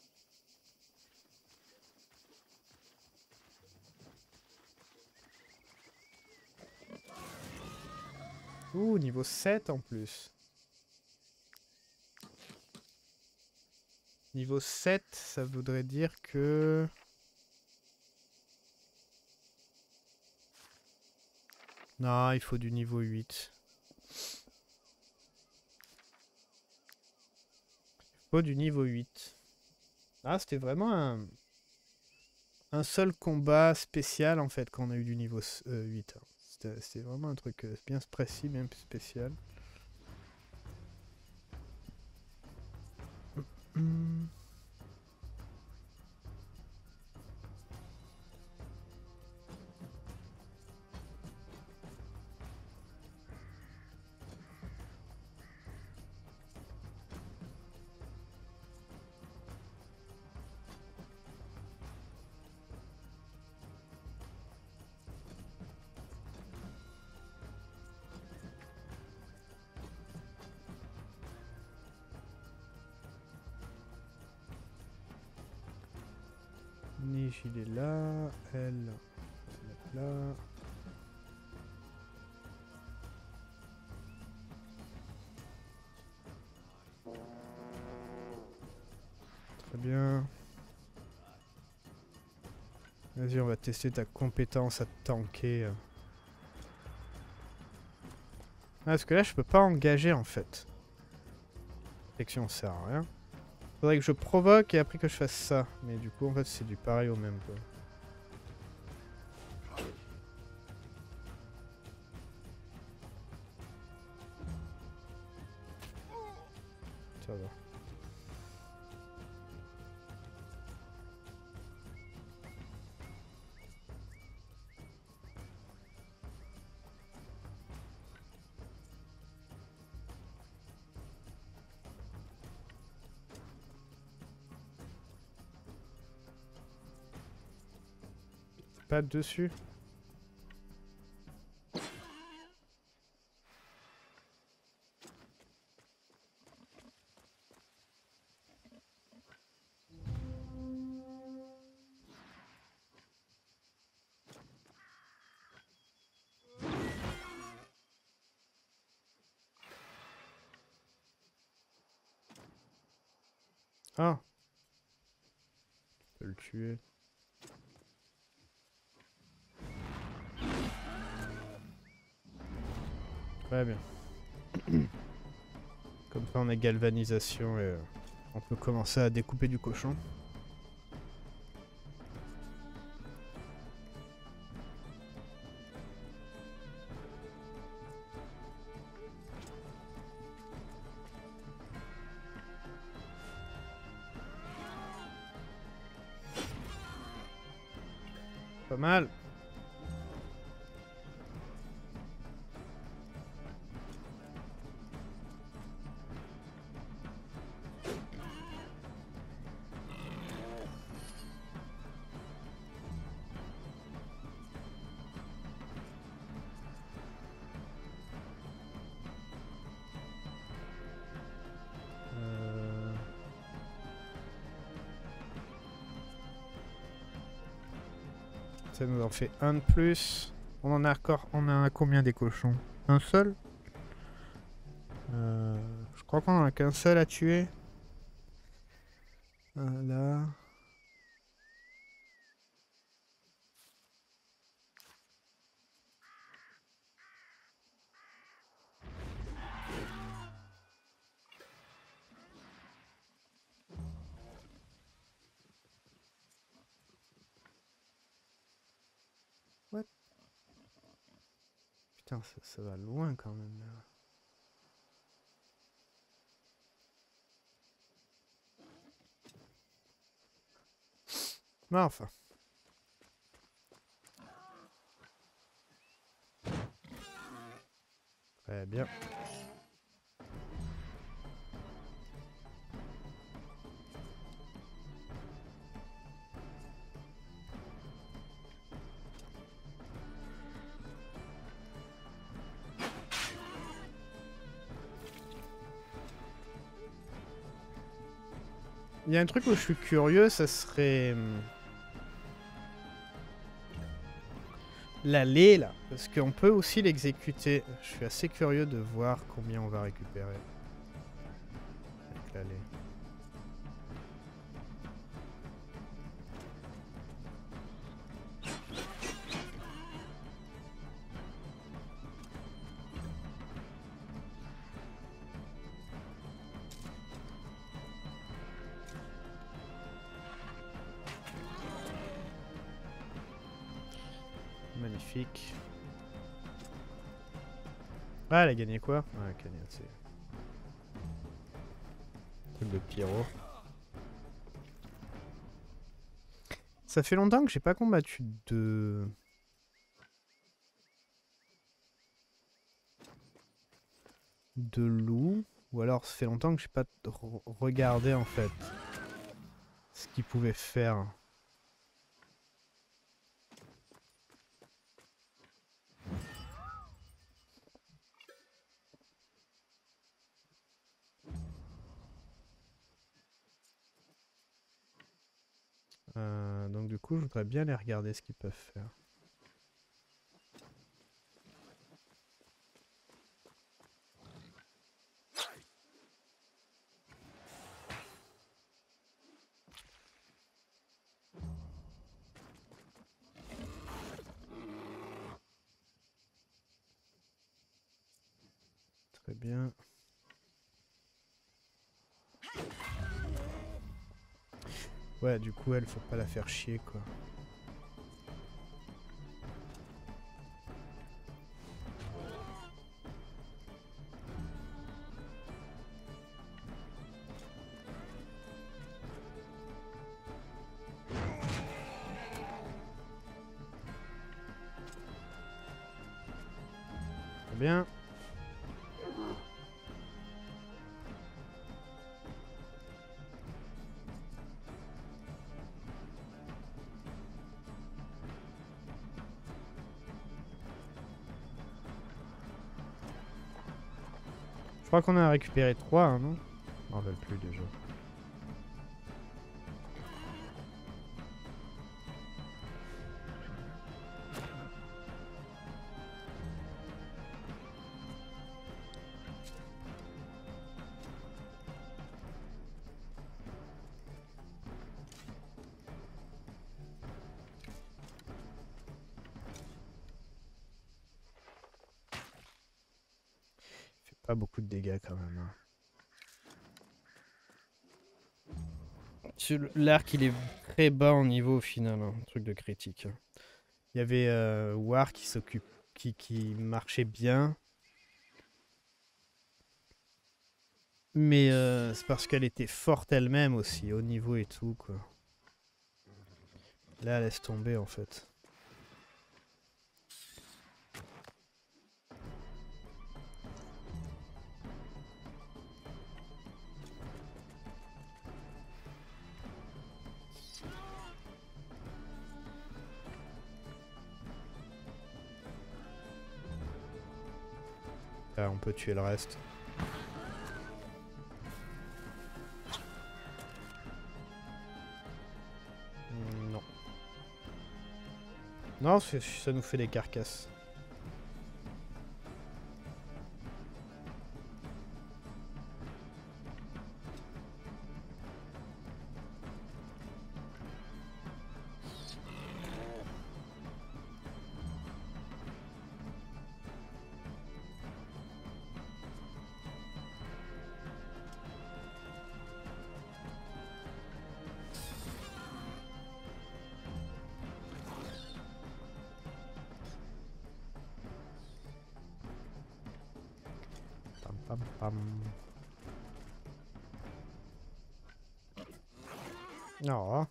Ouh, niveau sept en plus. Niveau sept, ça voudrait dire que... Non, il faut du niveau huit. Il faut du niveau huit. Ah, c'était vraiment un... un seul combat spécial en fait quand on a eu du niveau euh, huit. C'était vraiment un truc euh, bien précis, bien spécial. Hum. Niche, il est là. Elle, elle est là. Très bien. Vas-y, on va tester ta compétence à tanker. Ah, parce que là, je peux pas engager en fait. Protection, ça sert à rien. Faudrait que je provoque et après que je fasse ça. Mais du coup, en fait, c'est du pareil au même. Quoi. Ça va. Pas dessus. Ah. Je peux le tuer. Très bien. Comme ça on a galvanisation et euh, on peut commencer à découper du cochon. Pas mal. Euh... Ça nous en fait un de plus. On en a encore. On a combien des cochons? Un seul? euh... Je crois qu'on en a qu'un seul à tuer. Un là. What? Putain, ça, ça va loin quand même là. Mais enfin. Très bien. Il y a un truc où je suis curieux, ça serait... l'allée là. Parce qu'on peut aussi l'exécuter. Je suis assez curieux de voir combien on va récupérer. Avec l'allée. Magnifique. Ah, elle a gagné quoi? Ah, elle a gagné, c'est... truc de pyro. Ça fait longtemps que j'ai pas combattu de... de loup. Ou alors ça fait longtemps que j'ai pas re regardé en fait ce qu'il pouvait faire. Euh, donc du coup, je voudrais bien les regarder ce qu'ils peuvent faire. Très bien. Ouais, du coup, elle, faut pas la faire chier, quoi. Très bien. Je crois qu'on a récupéré trois, hein, non? Je m'en rappelle plus déjà. Pas beaucoup de dégâts quand même. Hein. L'arc, il est très bas en niveau au final, hein, truc de critique. Il y avait euh, War qui s'occupe, qui, qui marchait bien. Mais euh, c'est parce qu'elle était forte elle-même aussi, au niveau et tout, quoi. Là, laisse tomber, en fait. Là, on peut tuer le reste. Non. Non, ça nous fait des carcasses. Pam, pam. Oh.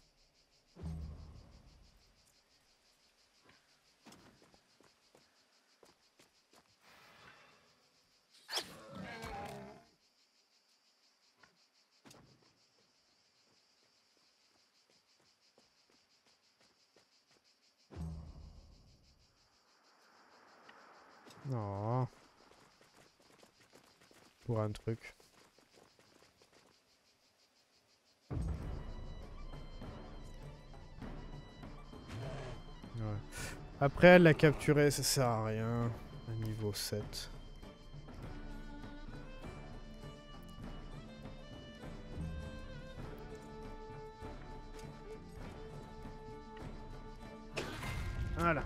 Non. Pour un truc. Ouais. Après, elle l'a capturé, ça sert à rien. À niveau sept. Voilà.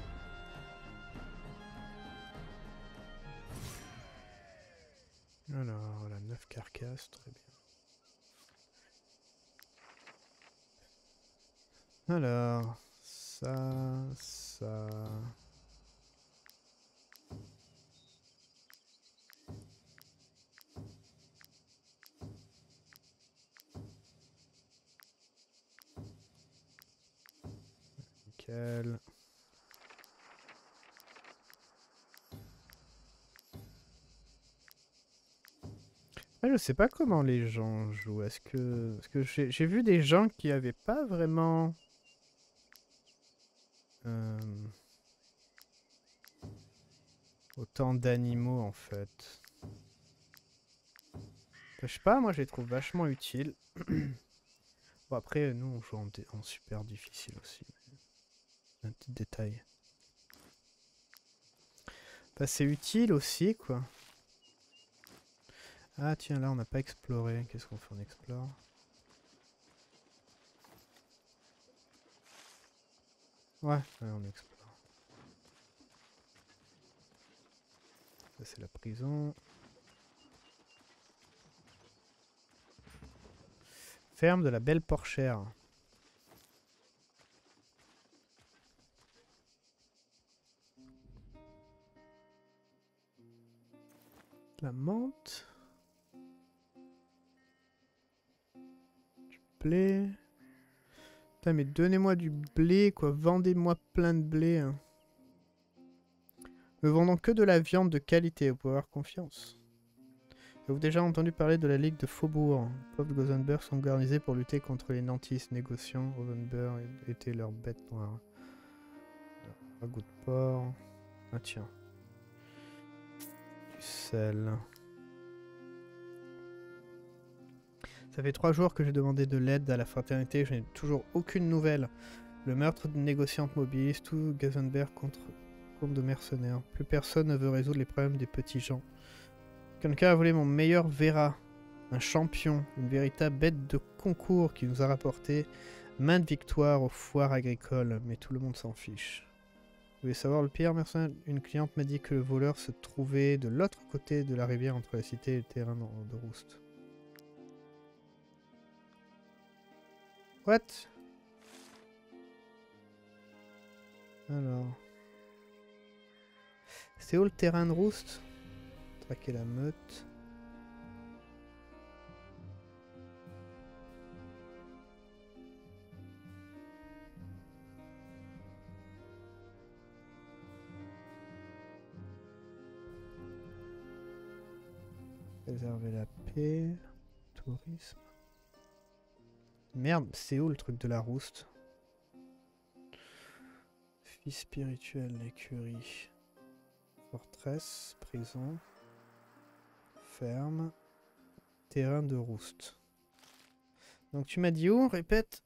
Alors, voilà, neuf carcasses, très bien. Alors, ça, ça... Nickel. Ah, je sais pas comment les gens jouent. Est-ce que... Parce que j'ai j'ai vu des gens qui avaient pas vraiment... Euh... Autant d'animaux en fait. Je sais pas, moi je les trouve vachement utiles. Bon après, nous on joue en, en super difficile aussi. Un petit détail. Bah, c'est utile aussi quoi. Ah tiens, là on n'a pas exploré. Qu'est-ce qu'on fait? On explore. Ouais, ouais, on explore. Ça c'est la prison. Ferme de la Belle Porchère. La menthe. Du blé. Putain mais donnez-moi du blé quoi. Vendez-moi plein de blé. Hein. Ne vendons que de la viande de qualité. Vous pouvez avoir confiance. Avez-vous déjà entendu parler de la Ligue de Faubourg? Les pauvres Gothenburg sont organisés pour lutter contre les nantis négociants. Gothenburg était leur bête noire. Ragoût de porc. Ah tiens. Du sel. Ça fait trois jours que j'ai demandé de l'aide à la fraternité. Je n'ai toujours aucune nouvelle. Le meurtre d'une négociante mobilise tout Gothenburg contre compte de mercenaires. Plus personne ne veut résoudre les problèmes des petits gens. Quelqu'un a volé mon meilleur Vera. Un champion, une véritable bête de concours qui nous a rapporté maintes victoires aux foires agricoles, mais tout le monde s'en fiche. Vous voulez savoir le pire, mercenaire? Une cliente m'a dit que le voleur se trouvait de l'autre côté de la rivière entre la cité et le terrain de Roost. What? Alors... C'est où le terrain de Roost? Traquer la meute. Préserver la paix. Tourisme. Merde, c'est où le truc de la Roost? Fils spirituel, l'écurie. Forteresse, prison. Ferme. Terrain de Roost. Donc tu m'as dit où? Répète.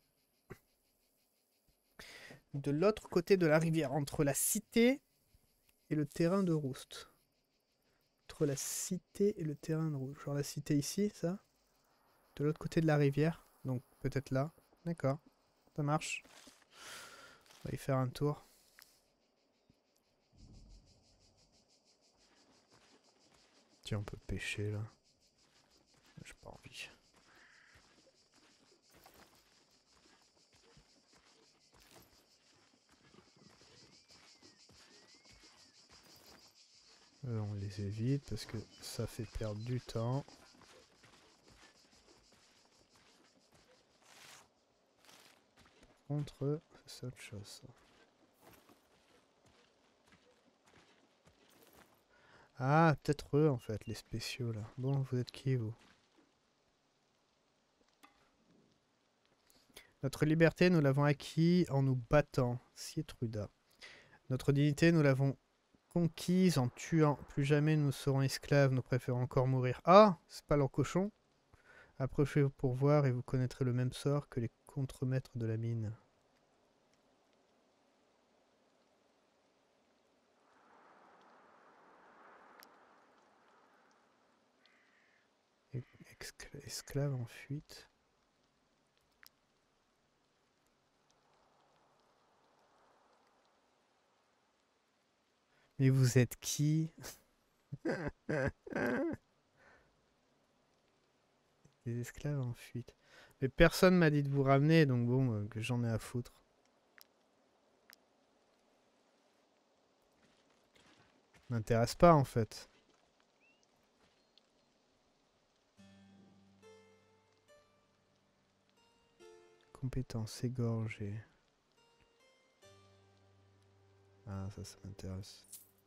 De l'autre côté de la rivière, entre la cité et le terrain de Roost. Entre la cité et le terrain de Roost. Genre la cité ici, ça? De l'autre côté de la rivière. Donc peut-être là. D'accord. Ça marche. On va y faire un tour. Tiens, on peut pêcher là. J'ai pas envie. Euh, on les évite parce que ça fait perdre du temps. Par contre, c'est autre chose. Ah, peut-être eux en fait, les spéciaux là. Bon, vous êtes qui vous? Notre liberté, nous l'avons acquis en nous battant. Sietruda. Notre dignité, nous l'avons conquise en tuant. Plus jamais nous serons esclaves, nous préférons encore mourir. Ah, c'est pas leur cochon? Approchez-vous pour voir et vous connaîtrez le même sort que les contremaîtres de la mine. Esclave en fuite. Mais vous êtes qui? Des esclaves en fuite. Mais personne m'a dit de vous ramener, donc bon, euh, que j'en ai à foutre. M'intéresse pas en fait. Compétence égorgée. Ah, ça, ça m'intéresse.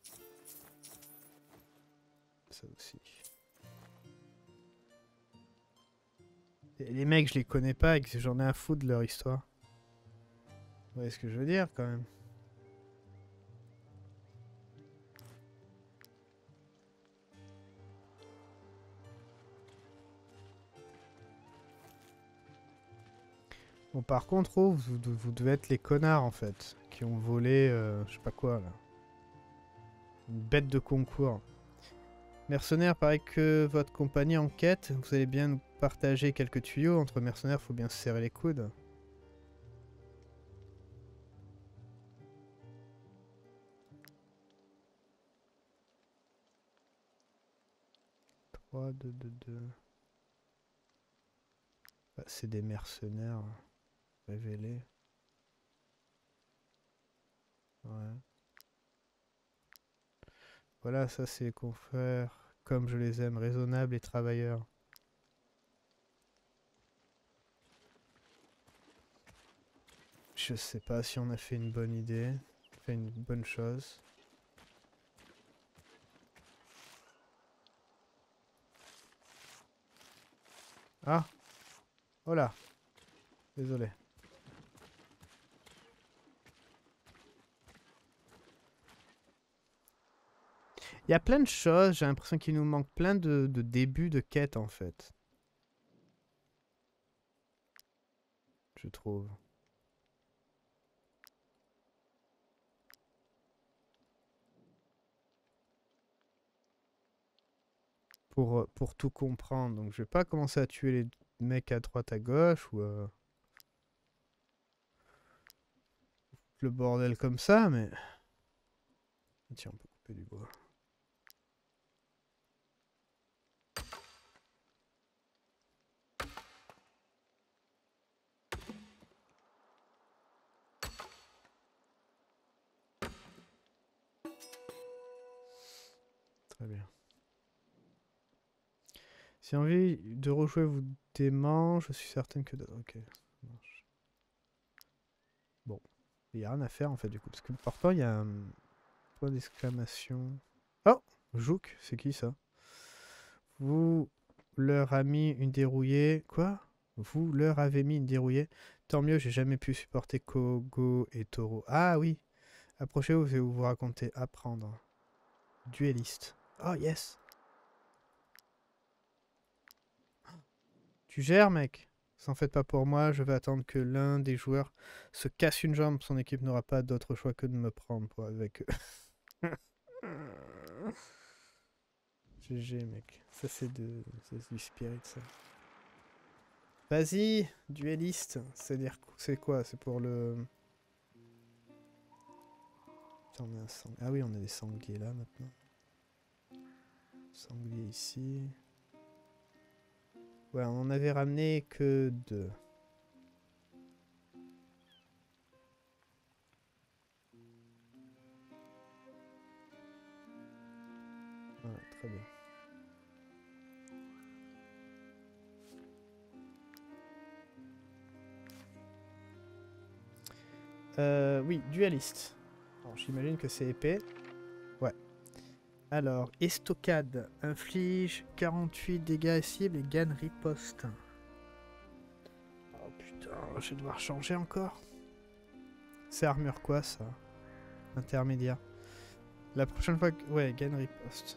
Ça aussi. Et les mecs, je les connais pas et que j'en ai à foutre de leur histoire. Vous voyez ce que je veux dire quand même. Bon, par contre, oh, vous, vous devez être les connards en fait, qui ont volé, euh, je sais pas quoi là. Une bête de concours. Mercenaires, paraît que votre compagnie enquête. Vous allez bien nous partager quelques tuyaux. Entre mercenaires, faut bien se serrer les coudes. trois, deux, deux, deux. Bah, c'est des mercenaires révélés. Ouais. Voilà, ça c'est les confrères, comme je les aime, raisonnables et travailleurs. Je sais pas si on a fait une bonne idée, fait une bonne chose. Ah! Oh là! Désolé. Il y a plein de choses, j'ai l'impression qu'il nous manque plein de, de débuts de quête en fait. Je trouve. Pour, pour tout comprendre. Donc je vais pas commencer à tuer les mecs à droite à gauche ou euh, le bordel comme ça, mais... Tiens, on peut couper du bois. Très bien. Si envie de rejouer vous dément, je suis certaine que... Ok, ça marche. Bon, il n'y a rien à faire en fait du coup, parce que pourtant il y a un point d'exclamation. Oh, Jouk, c'est qui ça? Vous leur avez mis une dérouillée. Quoi? Vous leur avez mis une dérouillée. Tant mieux, j'ai jamais pu supporter Kogo et Toro. Ah oui. Approchez-vous, je vais vous raconter. Apprendre. Dueliste. Oh yes. Tu gères, mec. S'en faites pas pour moi, je vais attendre que l'un des joueurs se casse une jambe. Son équipe n'aura pas d'autre choix que de me prendre pour avec eux. G G, mec. Ça, c'est de... du spirit, ça. Vas-y, dueliste. C'est-à-dire, c'est quoi? C'est pour le... Putain, on a un sang... Ah oui, on a des sangliers là, maintenant. Sanglier ici. Ouais, on en avait ramené que deux. Voilà, très bien. Euh, oui, dualiste. J'imagine que c'est épée. Ouais. Alors, estocade. Inflige quarante-huit dégâts à cible et gagne riposte. Oh putain, je vais devoir changer encore. C'est armure quoi ça? Intermédiaire. La prochaine fois que... Ouais, gagne riposte.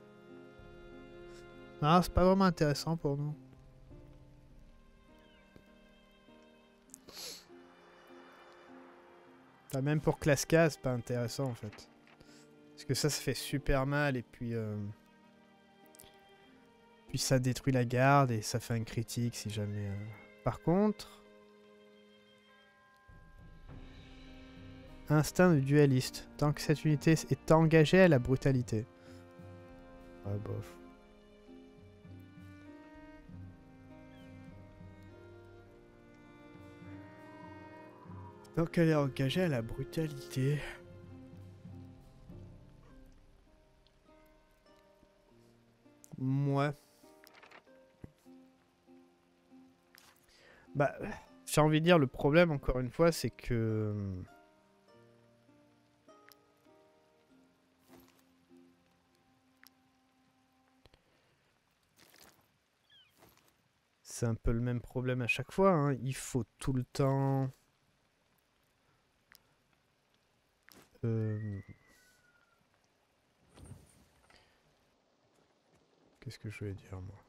Non, c'est pas vraiment intéressant pour nous. Enfin, même pour classe K, c'est pas intéressant en fait. Parce que ça, ça fait super mal et puis... Euh... Puis ça détruit la garde et ça fait un critique si jamais... Euh... Par contre... Instinct de dualiste. Tant que cette unité est engagée à la brutalité. Ouais, bof. Tant qu'elle est engagée à la brutalité. Moi. Bah, j'ai envie de dire, le problème, encore une fois, c'est que... C'est un peu le même problème à chaque fois, hein. Il faut tout le temps... Euh... Qu'est-ce que je voulais dire, moi?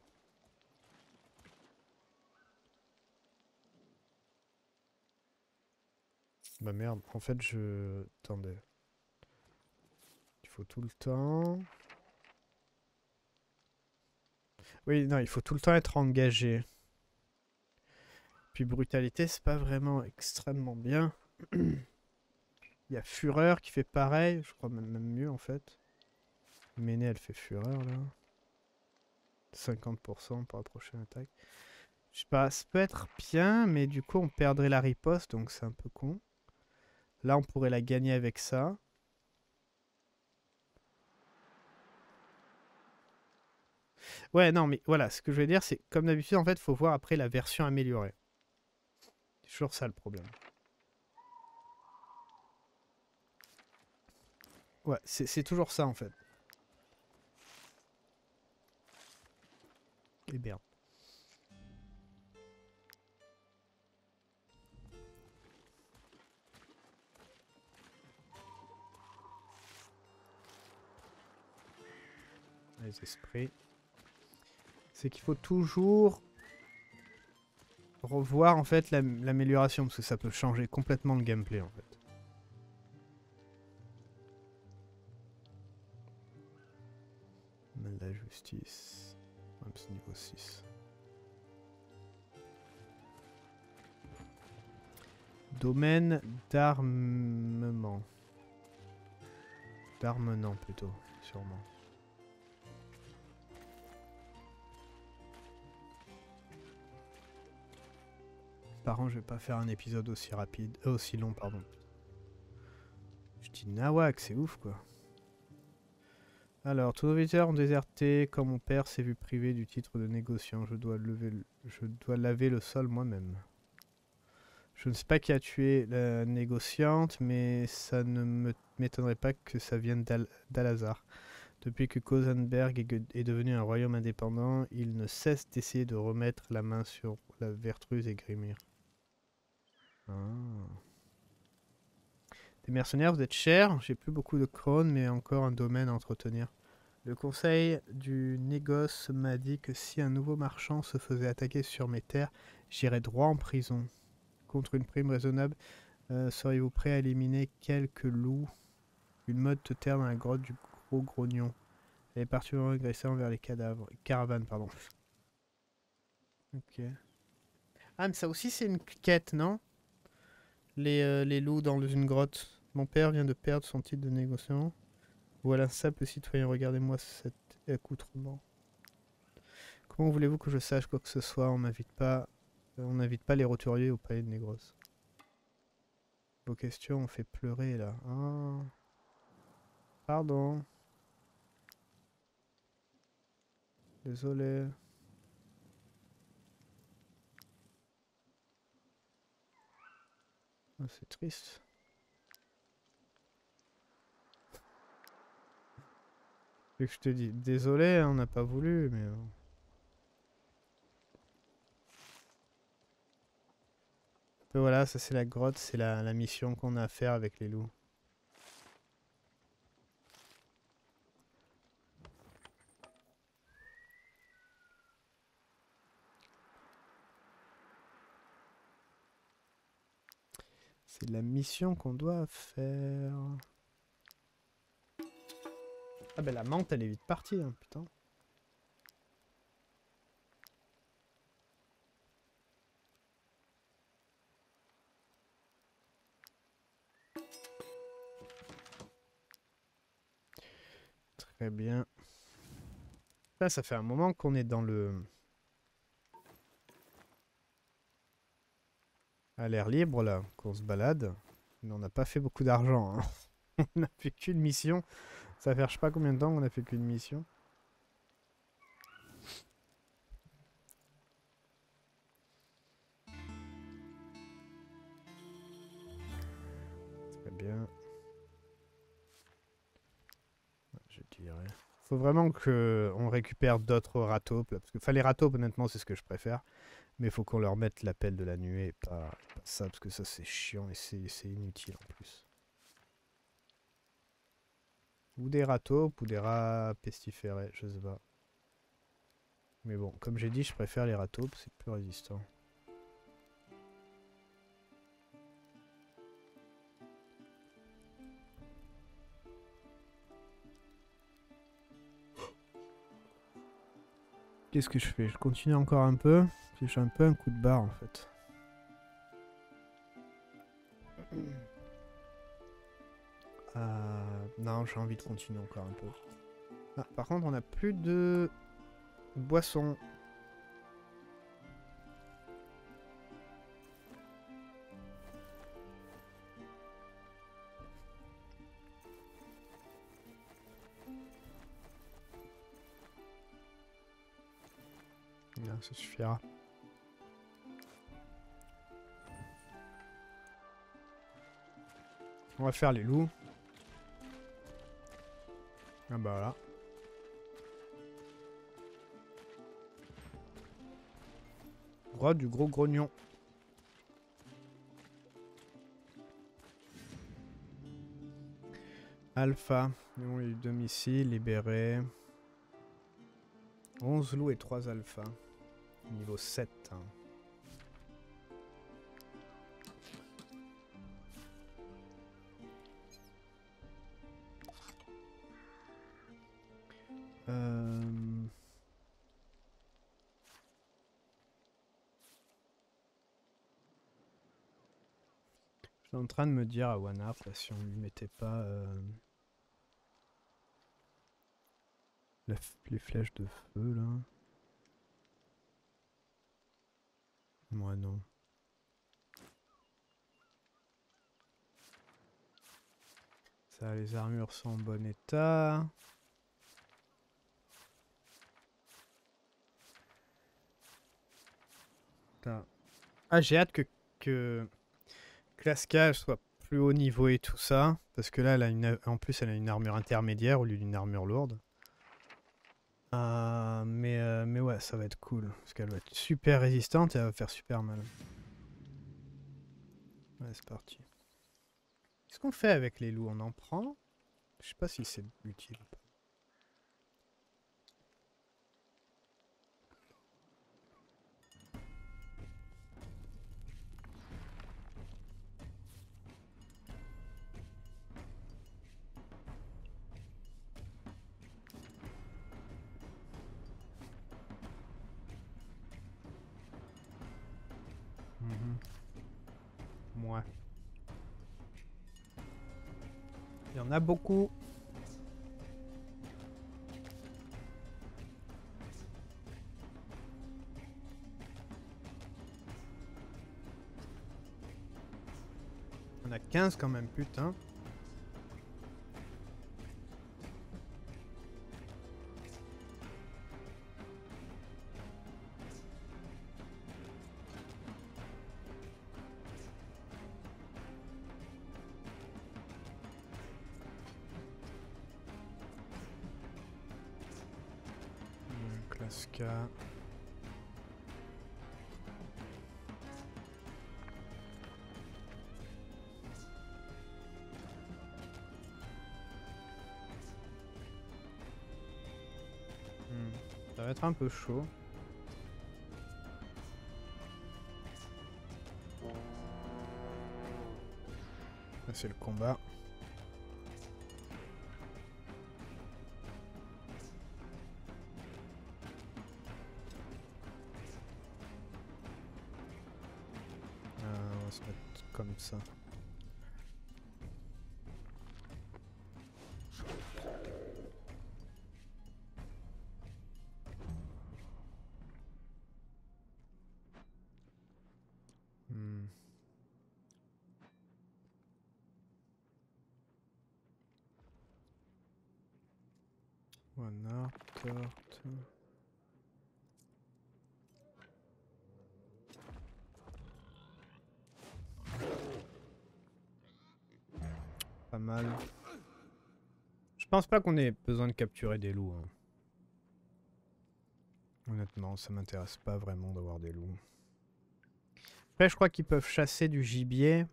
Bah merde, en fait, je... Attendez. Il faut tout le temps... Oui, non, il faut tout le temps être engagé. Puis brutalité, c'est pas vraiment extrêmement bien. Il y a Fureur qui fait pareil, je crois même, même mieux en fait. Méné, elle fait Fureur là. cinquante pour cent pour la prochaine attaque. Je sais pas, ça peut être bien, mais du coup on perdrait la riposte, donc c'est un peu con. Là on pourrait la gagner avec ça. Ouais, non, mais voilà, ce que je veux dire, c'est comme d'habitude, en fait, faut voir après la version améliorée. C'est toujours ça le problème. Ouais, c'est toujours ça en fait. Et merde. Les esprits. C'est qu'il faut toujours revoir en fait l'amélioration, parce que ça peut changer complètement le gameplay en fait. La justice. Même c'est niveau six. Domaine d'armement. D'armes, non, plutôt, sûrement. Par contre, je vais pas faire un épisode aussi rapide, euh, aussi long, pardon. Je dis nawak, c'est ouf, quoi. Alors, tous nos visiteurs ont déserté quand mon père s'est vu privé du titre de négociant. Je dois, lever le... Je dois laver le sol moi-même. Je ne sais pas qui a tué la négociante, mais ça ne m'étonnerait pas que ça vienne d'Al d'Al-Azhar. Depuis que Kozenberg est, est devenu un royaume indépendant, il ne cesse d'essayer de remettre la main sur la Vertruse et Grimir. Ah. Des mercenaires, vous êtes chers. J'ai plus beaucoup de crônes, mais encore un domaine à entretenir. Le conseil du négoce m'a dit que si un nouveau marchand se faisait attaquer sur mes terres, j'irais droit en prison. Contre une prime raisonnable, euh, seriez-vous prêt à éliminer quelques loups? Une mode te terre dans la grotte du gros grognon. Elle est particulièrement agressive envers les cadavres. Caravanes, pardon. Ok. Ah, mais ça aussi, c'est une quête, non? Les, euh, les loups dans une grotte. Mon père vient de perdre son titre de négociant. Voilà un simple citoyen, regardez-moi cet accoutrement. Comment voulez-vous que je sache quoi que ce soit? On n'invite pas, on n'invite pas les roturiers au palais de Négros. Vos questions ont fait pleurer là. Ah. Pardon. Désolé. Oh, c'est triste. Vu que je te dis désolé, hein, on n'a pas voulu, mais... Euh... Et voilà, ça c'est la grotte, c'est la, la mission qu'on a à faire avec les loups. C'est la mission qu'on doit faire. Ah ben la menthe elle est vite partie, hein, putain. Très bien. Là ça fait un moment qu'on est dans le... à l'air libre là, qu'on se balade. Mais on n'a pas fait beaucoup d'argent. Hein. On n'a fait qu'une mission. Ça fait je sais pas combien de temps qu'on a fait qu'une mission. Très bien. Je dirais. Faut vraiment qu'on récupère d'autres rataupes. Parce que enfin, les rataupes, honnêtement, c'est ce que je préfère. Mais il faut qu'on leur mette l'appel de la nuée et pas, pas ça. Parce que ça, c'est chiant et c'est inutile en plus. Ou des rataupes ou des rats pestiférés, je sais pas. Mais bon, comme j'ai dit, je préfère les rataupes, c'est plus résistant. Qu'est-ce que je fais? Je continue encore un peu. J'ai un peu un coup de barre en fait. Euh, non, j'ai envie de continuer encore un peu. Ah, par contre, on n'a plus de boissons. Non, ça suffira. On va faire les loups. Ah bah voilà. Roi du gros grognon. Alpha. Nous avons eu domicile libéré. onze loups et trois alphas. Niveau sept. Hein. Euh... Je suis en train de me dire à Wanap si on lui mettait pas... Euh... La f- les flèches de feu là. Moi non. Ça, les armures sont en bon état. Putain. Ah, j'ai hâte que, que Klaska soit plus haut niveau et tout ça. Parce que là, elle a une, en plus, elle a une armure intermédiaire au lieu d'une armure lourde. Euh, mais, euh, mais ouais, ça va être cool. Parce qu'elle va être super résistante et elle va faire super mal. Ouais, c'est parti. Qu'est-ce qu'on fait avec les loups? On en prend? Je sais pas si c'est utile ou pas. Mhm. Ouais. Il y en a beaucoup. On a quinze quand même, putain. Klaska. Hmm. Ça va être un peu chaud. Là, c'est le combat. Euh, on va se mettre comme ça. Hmm. One heart, torte. Pas mal. Je pense pas qu'on ait besoin de capturer des loups. Hein. Honnêtement, ça m'intéresse pas vraiment d'avoir des loups. Après, je crois qu'ils peuvent chasser du gibier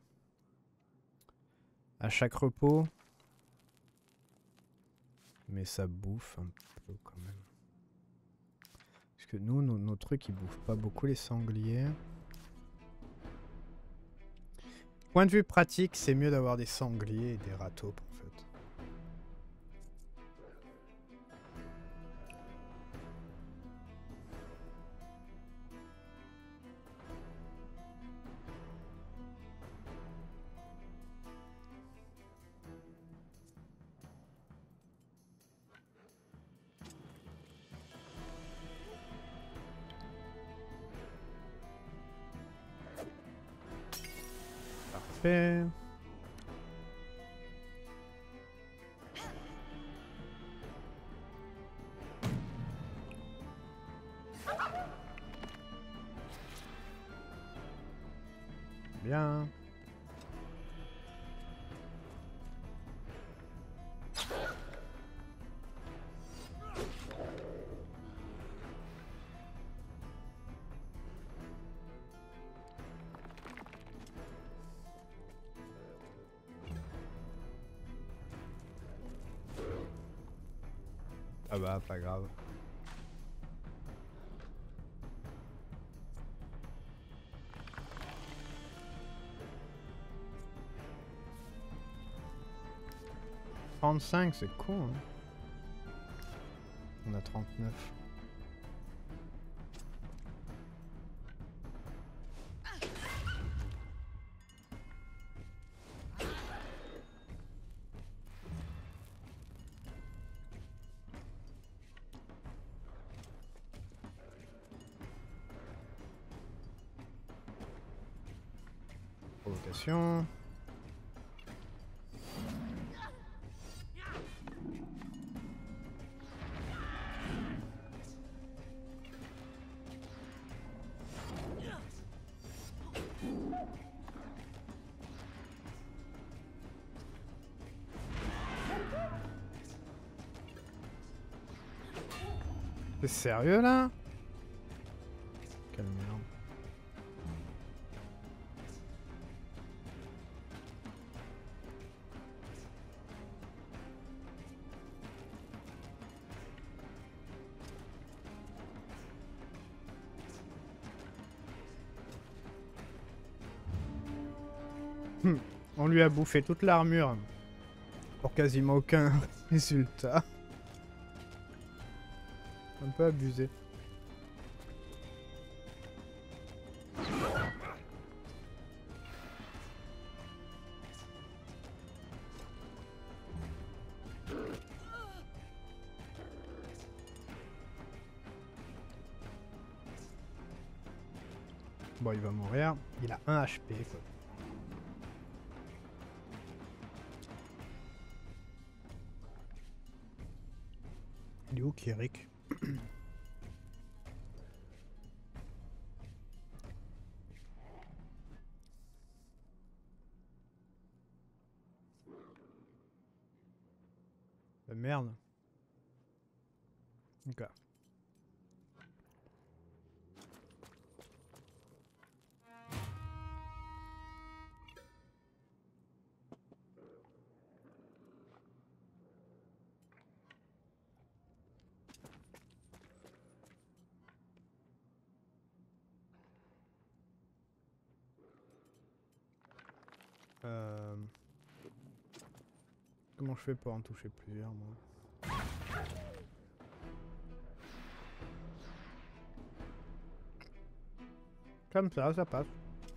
à chaque repos. Mais ça bouffe un peu quand même. Parce que nous, nos, nos trucs, ils bouffent pas beaucoup les sangliers. Point de vue pratique, c'est mieux d'avoir des sangliers et des rataupes en fait. Parfait. Bien. Ah bah, pas grave. trente-cinq, c'est con. Hein. On a trente-neuf. Salutations. T'es sérieux là? Quelle merde. Hum, On lui a bouffé toute l'armure pour quasiment aucun résultat. Un peu abusé. Bon, il va mourir. Il a un H P, quoi. Il est où, Kirik? La merde. Ok. Euh... Comment je fais pour en toucher plusieurs, moi? Comme ça, ça passe.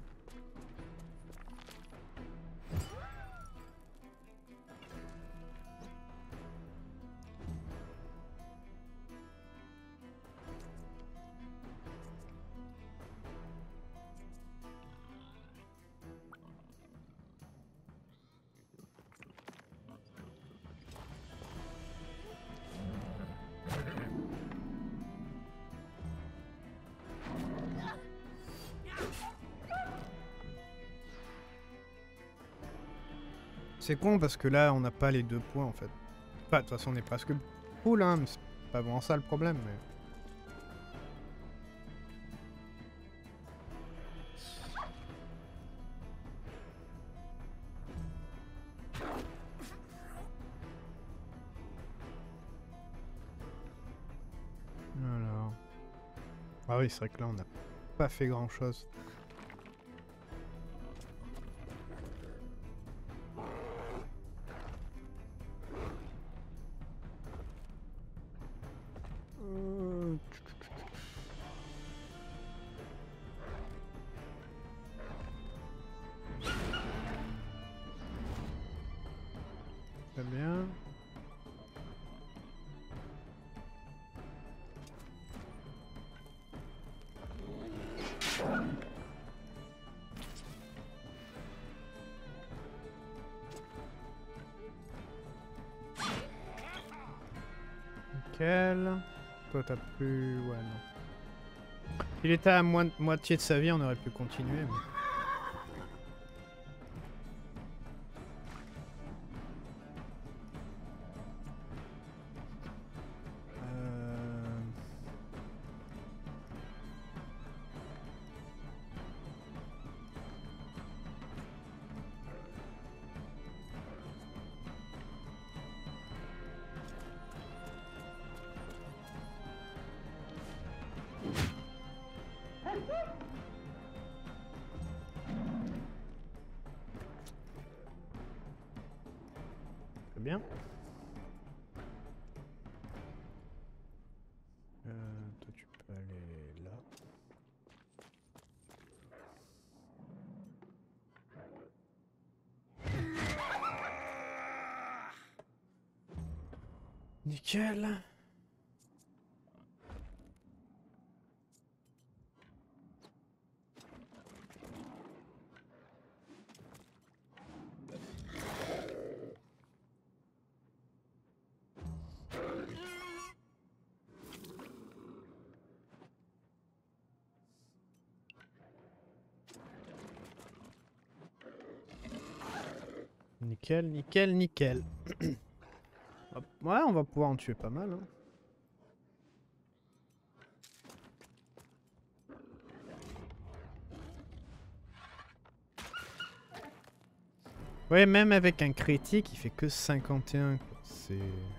C'est con parce que là, on n'a pas les deux points en fait. Enfin, de toute façon, on est presque full, hein, mais c'est pas vraiment ça le problème. Mais... Alors... Ah oui, c'est vrai que là, on n'a pas fait grand chose. Euh... Très bien. Nickel. Toi, t'as plus... Ouais, non. S'il était à mo moitié de sa vie, on aurait pu continuer. Mais... Très bien. Euh, toi, tu peux aller là. Nickel. Nickel, nickel, nickel. Hop. Ouais, on va pouvoir en tuer pas mal. Hein. Ouais, même avec un critique, il fait que cinquante et un. C'est...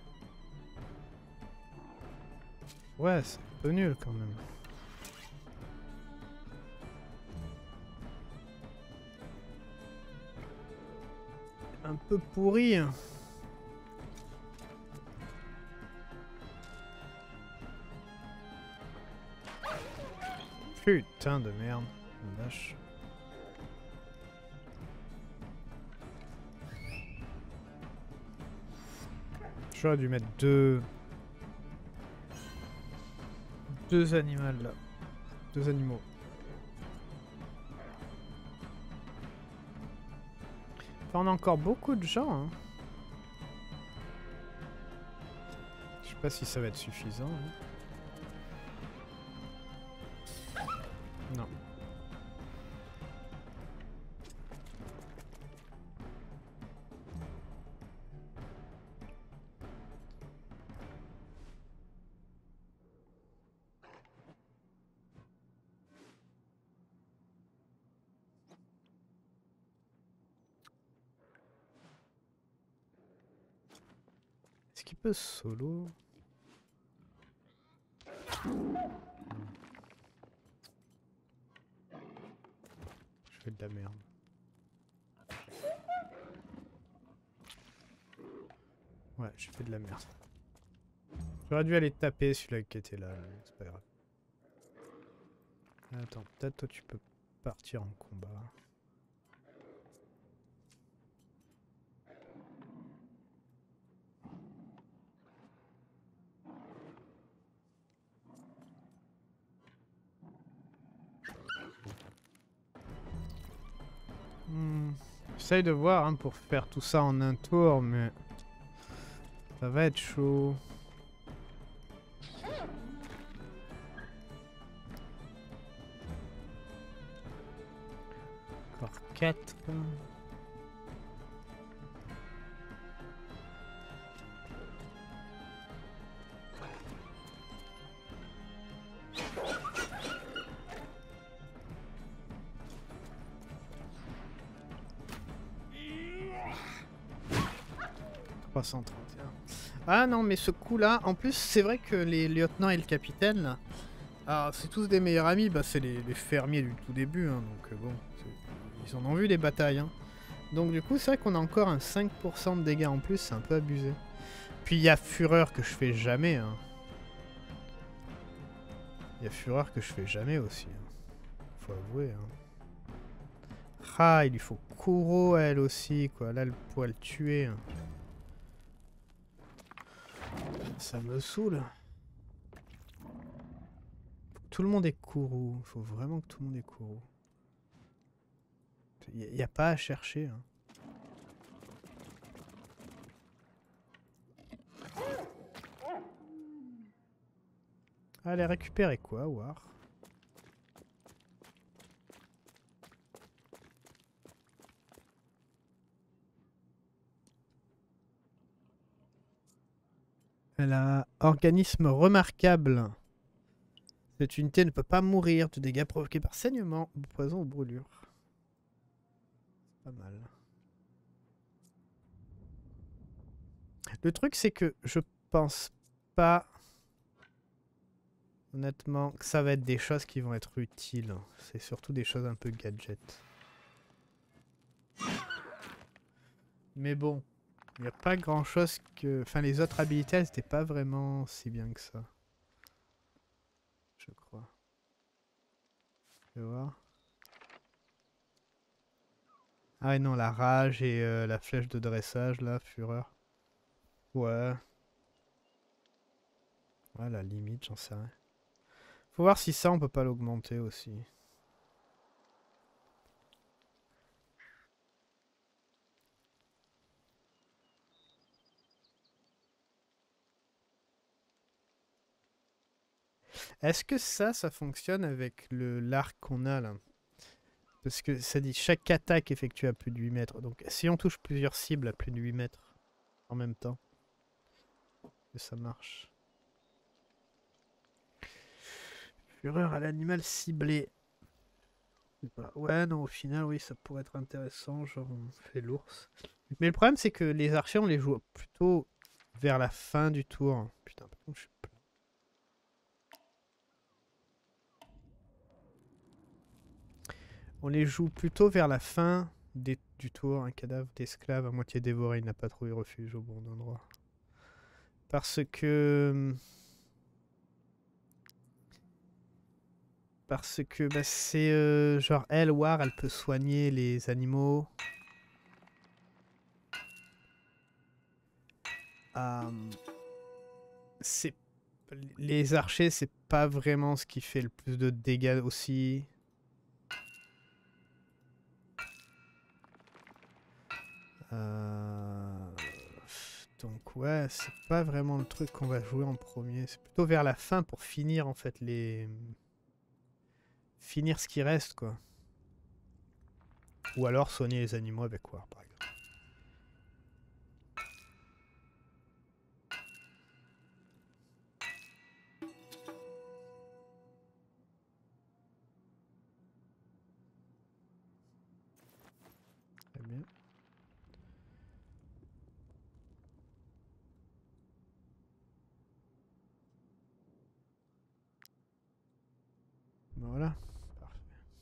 Ouais, c'est un peu nul quand même. Un peu pourri. Hein. Putain de merde. Vache. J'aurais dû mettre deux... Deux animaux là. Deux animaux. Enfin, on a encore beaucoup de gens. Hein. Je sais pas si ça va être suffisant. Hein. Non. Est-ce qu'il peut solo? Je fais de la merde. Ouais, j'ai fait de la merde. J'aurais dû aller taper celui-là qui était là, c'est pas grave. Attends, peut-être toi tu peux partir en combat. Hmm. J'essaye de voir hein, pour faire tout ça en un tour, mais ça va être chaud. Encore quatre. trois cent trente et un. Ah non, mais ce coup-là, en plus, c'est vrai que les lieutenants et le capitaine, là, ah, c'est tous des meilleurs amis, bah, c'est les, les fermiers du tout début, hein, donc euh, bon, ils en ont vu des batailles. Hein. Donc du coup, c'est vrai qu'on a encore un cinq pour cent de dégâts en plus, c'est un peu abusé. Puis il y a Fureur que je fais jamais. Hein. Il y a Fureur que je fais jamais aussi. Hein. Faut avouer. Hein. Ah, il lui faut Kuro à elle aussi, quoi. Là, elle pourrait le tuer. Hein. Ça me saoule. Tout le monde est Kuro. Il faut vraiment que tout le monde est Kuro. Il n'y a, a pas à chercher. Hein. Allez, récupérer quoi, War? Elle a un organisme remarquable. Cette unité ne peut pas mourir de dégâts provoqués par saignement, poison ou brûlure. Pas mal. Le truc, c'est que je pense pas, honnêtement, que ça va être des choses qui vont être utiles. C'est surtout des choses un peu gadget. Mais bon, il n'y a pas grand chose que... Enfin, les autres habilités, elles n'étaient pas vraiment si bien que ça. Je crois. Je vais voir. Ah ouais, non, la rage et euh, la flèche de dressage, là, fureur. Ouais. Ouais, la limite, j'en sais rien. Faut voir si ça, on peut pas l'augmenter aussi. Est-ce que ça, ça fonctionne avec le l'arc qu'on a là? Parce que ça dit chaque attaque effectuée à plus de huit mètres. Donc si on touche plusieurs cibles à plus de huit mètres en même temps, que ça marche. Fureur à l'animal ciblé. Ouais, non, au final, oui, ça pourrait être intéressant. Genre, on fait l'ours. Mais le problème, c'est que les archers, on les joue plutôt vers la fin du tour. Putain, par contre, je suis plein. On les joue plutôt vers la fin des, du tour. Un cadavre d'esclave à moitié dévoré. Il n'a pas trouvé refuge au bon endroit. Parce que... Parce que bah, c'est euh, genre elle, War, elle peut soigner les animaux. Euh, c'est les archers, c'est pas vraiment ce qui fait le plus de dégâts aussi. Euh... Donc ouais, c'est pas vraiment le truc qu'on va jouer en premier. C'est plutôt vers la fin pour finir en fait les... Finir ce qui reste quoi. Ou alors soigner les animaux avec War par exemple. Très bien. Voilà. Parfait.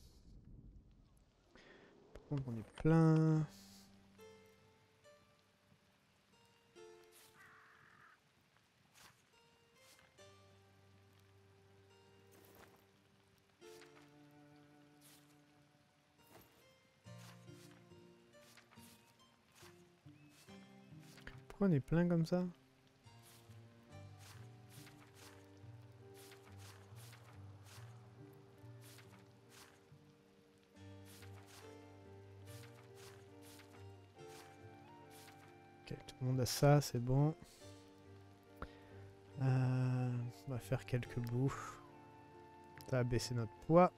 Par contre on est plein... Pourquoi on est plein comme ça? Ok, tout le monde a ça, c'est bon. Euh, on va faire quelques bouffes. Ça va baisser notre poids.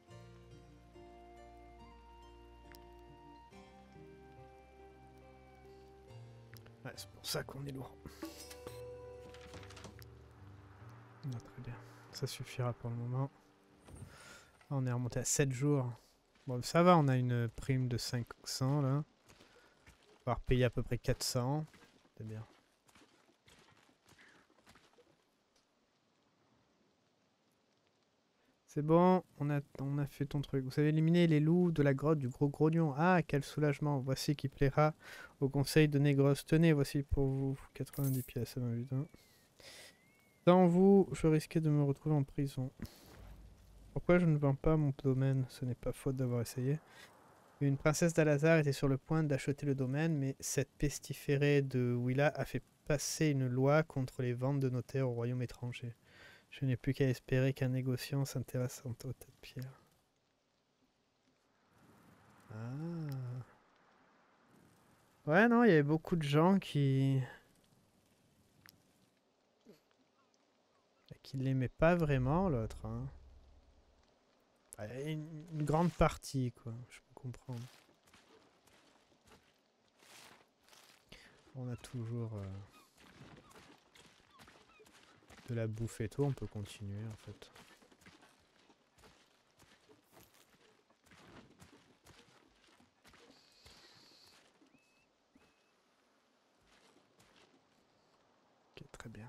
Ouais, c'est pour ça qu'on est lourd. Ah, très bien. Ça suffira pour le moment. On est remonté à sept jours. Bon, ça va, on a une prime de cinq cents là. On va repayer à peu près quatre cents. C'est bien. C'est bon, on a, on a fait ton truc. Vous avez éliminé les loups de la grotte du gros grognon. Ah, quel soulagement. Voici qui plaira au conseil de Négros. Tenez, voici pour vous. quatre-vingt-dix pièces, ça m'invite. Hein. Sans vous, je risquais de me retrouver en prison. Pourquoi je ne vends pas mon domaine? Ce n'est pas faute d'avoir essayé. Une princesse d'Al-Azhar était sur le point d'acheter le domaine, mais cette pestiférée de Willa a fait passer une loi contre les ventes de notaires au royaume étranger. Je n'ai plus qu'à espérer qu'un négociant s'intéresse au tas de pierre. Ah. Ouais, non, il y avait beaucoup de gens qui... qui l'aimaient pas vraiment, l'autre. Hein. Ouais, une, une grande partie, quoi. Je peux comprendre. On a toujours... Euh... de la bouffe et tout, on peut continuer en fait. Ok, très bien.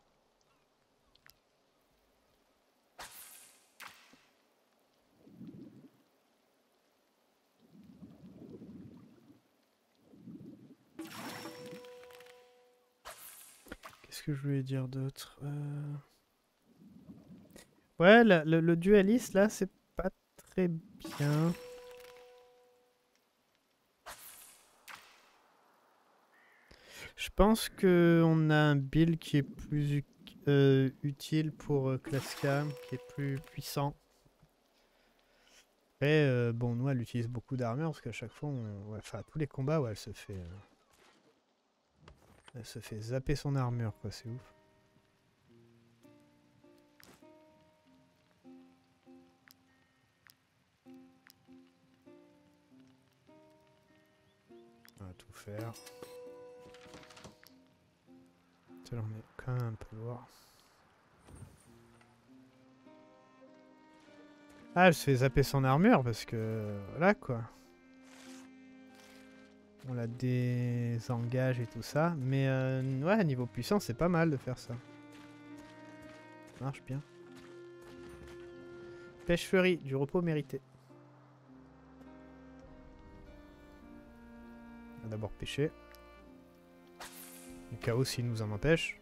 Qu'est-ce que je voulais dire d'autre euh... Ouais, la, le, le dualiste là, c'est pas très bien. Je pense que on a un build qui est plus euh, utile pour euh, Klaska, qui est plus puissant. Après, euh, bon, nous, elle utilise beaucoup d'armure parce qu'à chaque fois, on... ouais, enfin, à tous les combats, ouais, elle se fait, euh... elle se fait zapper son armure, quoi, c'est ouf. On va tout faire. Là, on est quand même un peu lourd. Ah, elle se fait zapper son armure parce que... Voilà quoi. On la désengage et tout ça. Mais euh, ouais, niveau puissance, c'est pas mal de faire ça. Ça marche bien. Pêche-furie, du repos mérité. On va d'abord pêcher. Le chaos s'il nous en empêche.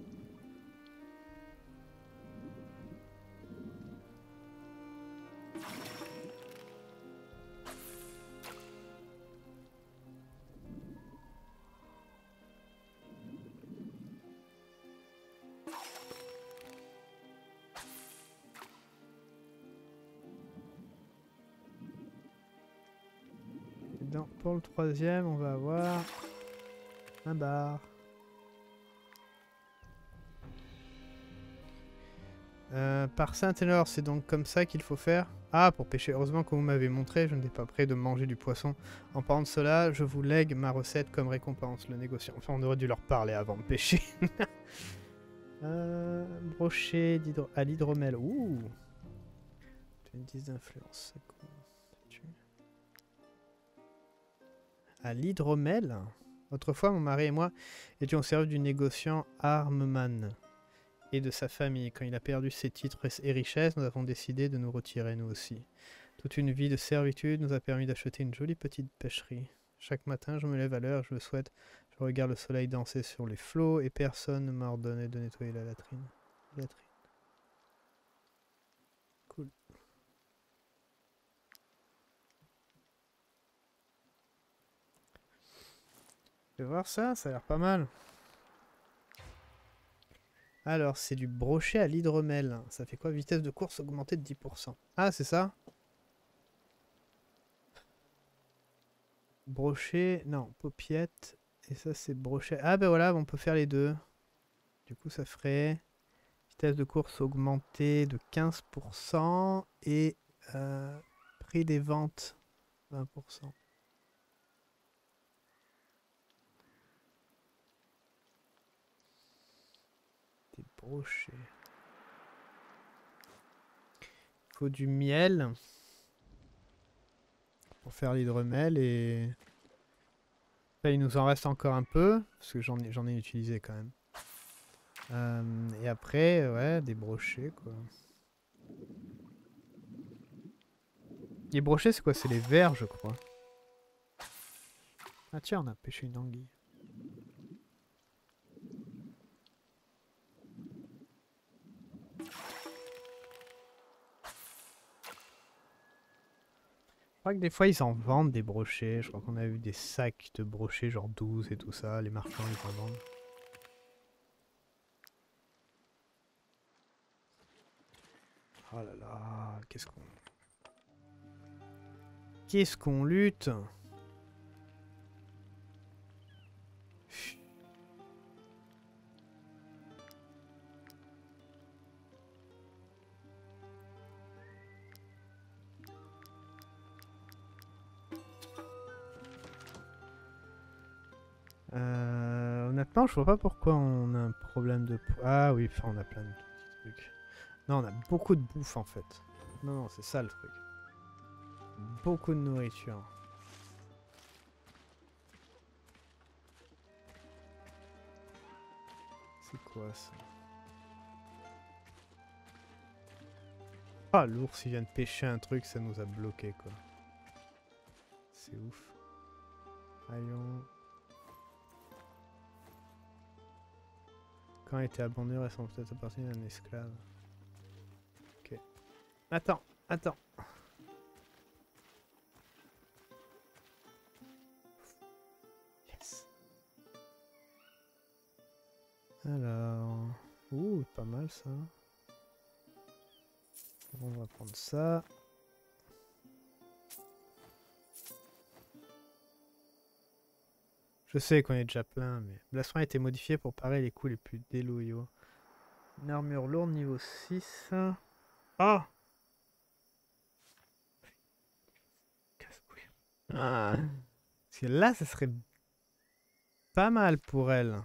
Dans, pour le troisième, on va avoir un bar. Euh, par Saint-Élor, c'est donc comme ça qu'il faut faire. Ah, pour pêcher. Heureusement que vous m'avez montré, je n'étais pas prêt de manger du poisson. En parlant de cela, je vous lègue ma recette comme récompense, le négociant. Enfin, on aurait dû leur parler avant de pêcher. euh, brochet d'hydro à l'hydromel. Ouh. dix d'influence. À l'hydromel. Autrefois, mon mari et moi étions au service du négociant Armman et de sa famille. Quand il a perdu ses titres et richesses, nous avons décidé de nous retirer, nous aussi. Toute une vie de servitude nous a permis d'acheter une jolie petite pêcherie. Chaque matin, je me lève à l'heure, je le souhaite. Je regarde le soleil danser sur les flots et personne ne m'a ordonné de nettoyer la latrine. latrine. Cool. Je vais voir ça, ça a l'air pas mal. Alors, c'est du brochet à l'hydromel. Ça fait quoi? Vitesse de course augmentée de dix pour cent. Ah, c'est ça? Brochet, non, paupiette. Et ça, c'est brochet. Ah, ben voilà, on peut faire les deux. Du coup, ça ferait vitesse de course augmentée de quinze pour cent et euh, prix des ventes vingt pour cent. Des brochets. Il faut du miel pour faire l'hydromel et là, il nous en reste encore un peu parce que j'en ai, j'en ai utilisé quand même. Euh, et après, ouais, des brochets quoi. Les brochets, c'est quoi? C'est les vers, je crois. Ah tiens, on a pêché une anguille. Je crois que des fois, ils en vendent des brochets. Je crois qu'on a eu des sacs de brochets, genre douze et tout ça. Les marchands, ils en vendent. Oh là là, qu'est-ce qu'on... Qu'est-ce qu'on lutte? Euh, honnêtement, je vois pas pourquoi on a un problème de... Ah oui, enfin, on a plein de petits trucs. Non, on a beaucoup de bouffe en fait. Non, non, c'est ça le truc. Beaucoup de nourriture. C'est quoi ça? Ah, l'ours, il vient de pêcher un truc, ça nous a bloqué quoi. C'est ouf. Allons. Quand était abandonné, ressemble peut-être appartenir à un esclave. Ok. Attends, attends. Yes. Alors... Ouh, pas mal ça. On va prendre ça. Je sais qu'on est déjà plein, mais... Blason a été modifié pour parer les coups les plus déloyaux. Une armure lourde niveau six. Ah! Casse-couille. Ah! que là, ça serait pas mal pour elle.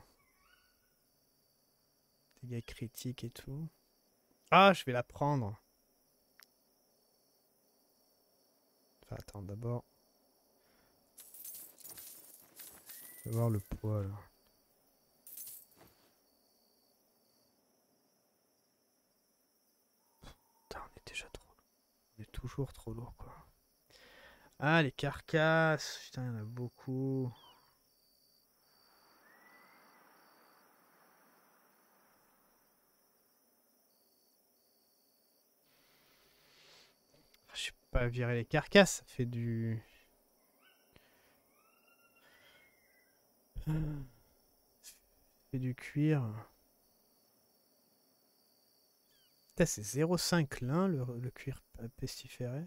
Dégâts critiques et tout. Ah, je vais la prendre. Enfin, attends, d'abord. Je vais voir le poids, là. Putain, on est déjà trop... On est toujours trop lourd, quoi. Ah, les carcasses. Putain, il y en a beaucoup. Je sais pas virer les carcasses. Ça fait du... Ça fait du cuir. Putain, c'est zéro virgule cinq lin, le, le cuir pestiféré.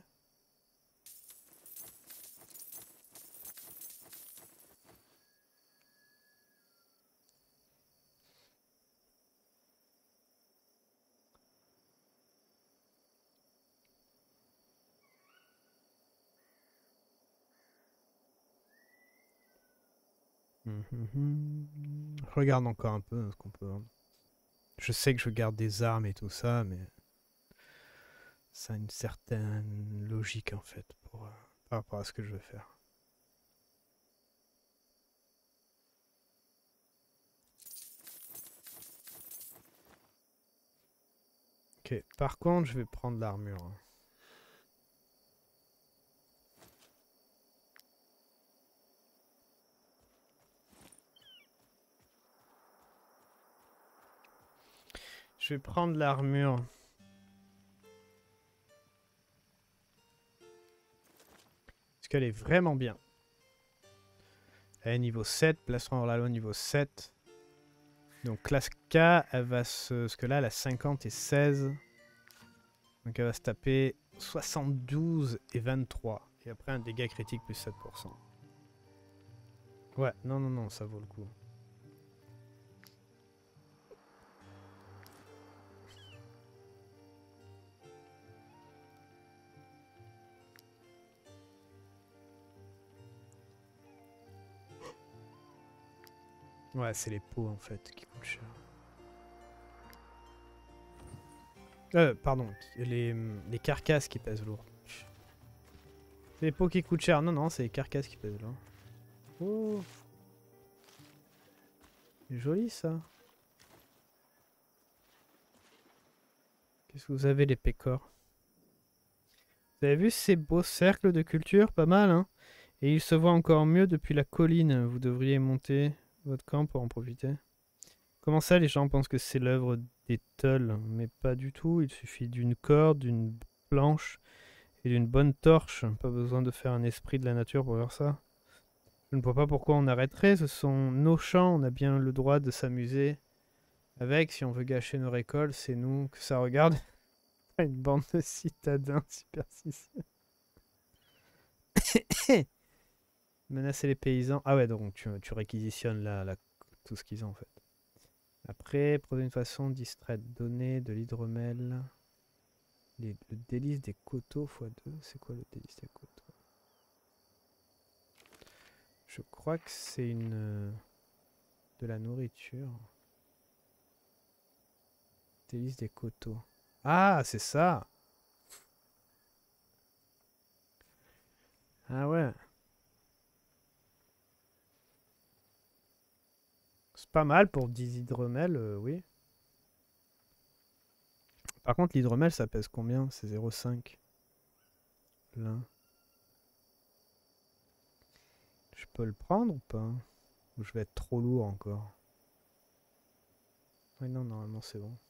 Mmh. Je regarde encore un peu ce qu'on peut. Je sais que je garde des armes et tout ça, mais ça a une certaine logique en fait pour, euh, par rapport à ce que je veux faire. Ok, par contre, je vais prendre l'armure. Hein. Je vais prendre l'armure. Parce qu'elle est vraiment bien. Elle est niveau sept, placement hors la loi niveau sept. Donc classe K, elle va se... Parce que là, elle a cinquante et seize. Donc elle va se taper soixante-douze et vingt-trois. Et après un dégât critique plus sept pour cent. Ouais, non, non, non, ça vaut le coup. Ouais, c'est les peaux en fait qui coûtent cher. Euh, pardon, les, les carcasses qui pèsent lourd. C'est les peaux qui coûtent cher. Non, non, c'est les carcasses qui pèsent lourd. Oh, c'est joli ça. Qu'est-ce que vous avez les pécores? Vous avez vu ces beaux cercles de culture? Pas mal, hein? Et il se voit encore mieux depuis la colline. Vous devriez monter votre camp pour en profiter. Comment ça, les gens pensent que c'est l'œuvre des Teuls? Mais pas du tout. Il suffit d'une corde, d'une planche et d'une bonne torche. Pas besoin de faire un esprit de la nature pour voir ça. Je ne vois pas pourquoi on arrêterait. Ce sont nos champs. On a bien le droit de s'amuser avec. Si on veut gâcher nos récoltes, c'est nous que ça regarde. Une bande de citadins superstitieux. Menacer les paysans. Ah ouais, donc tu, tu réquisitionnes la, la, tout ce qu'ils ont en fait. Après, prenez une façon distraite. Donner de l'hydromel. Les, le délice des coteaux fois deux. C'est quoi le délice des coteaux? Je crois que c'est une... Euh, de la nourriture. Délice des coteaux. Ah, c'est ça! Ah ouais. C'est pas mal pour dix hydromel, euh, oui. Par contre, l'hydromel, ça pèse combien? C'est zéro virgule cinq. Là. Je peux le prendre ou pas? Ou je vais être trop lourd encore? Oui, non, normalement c'est bon.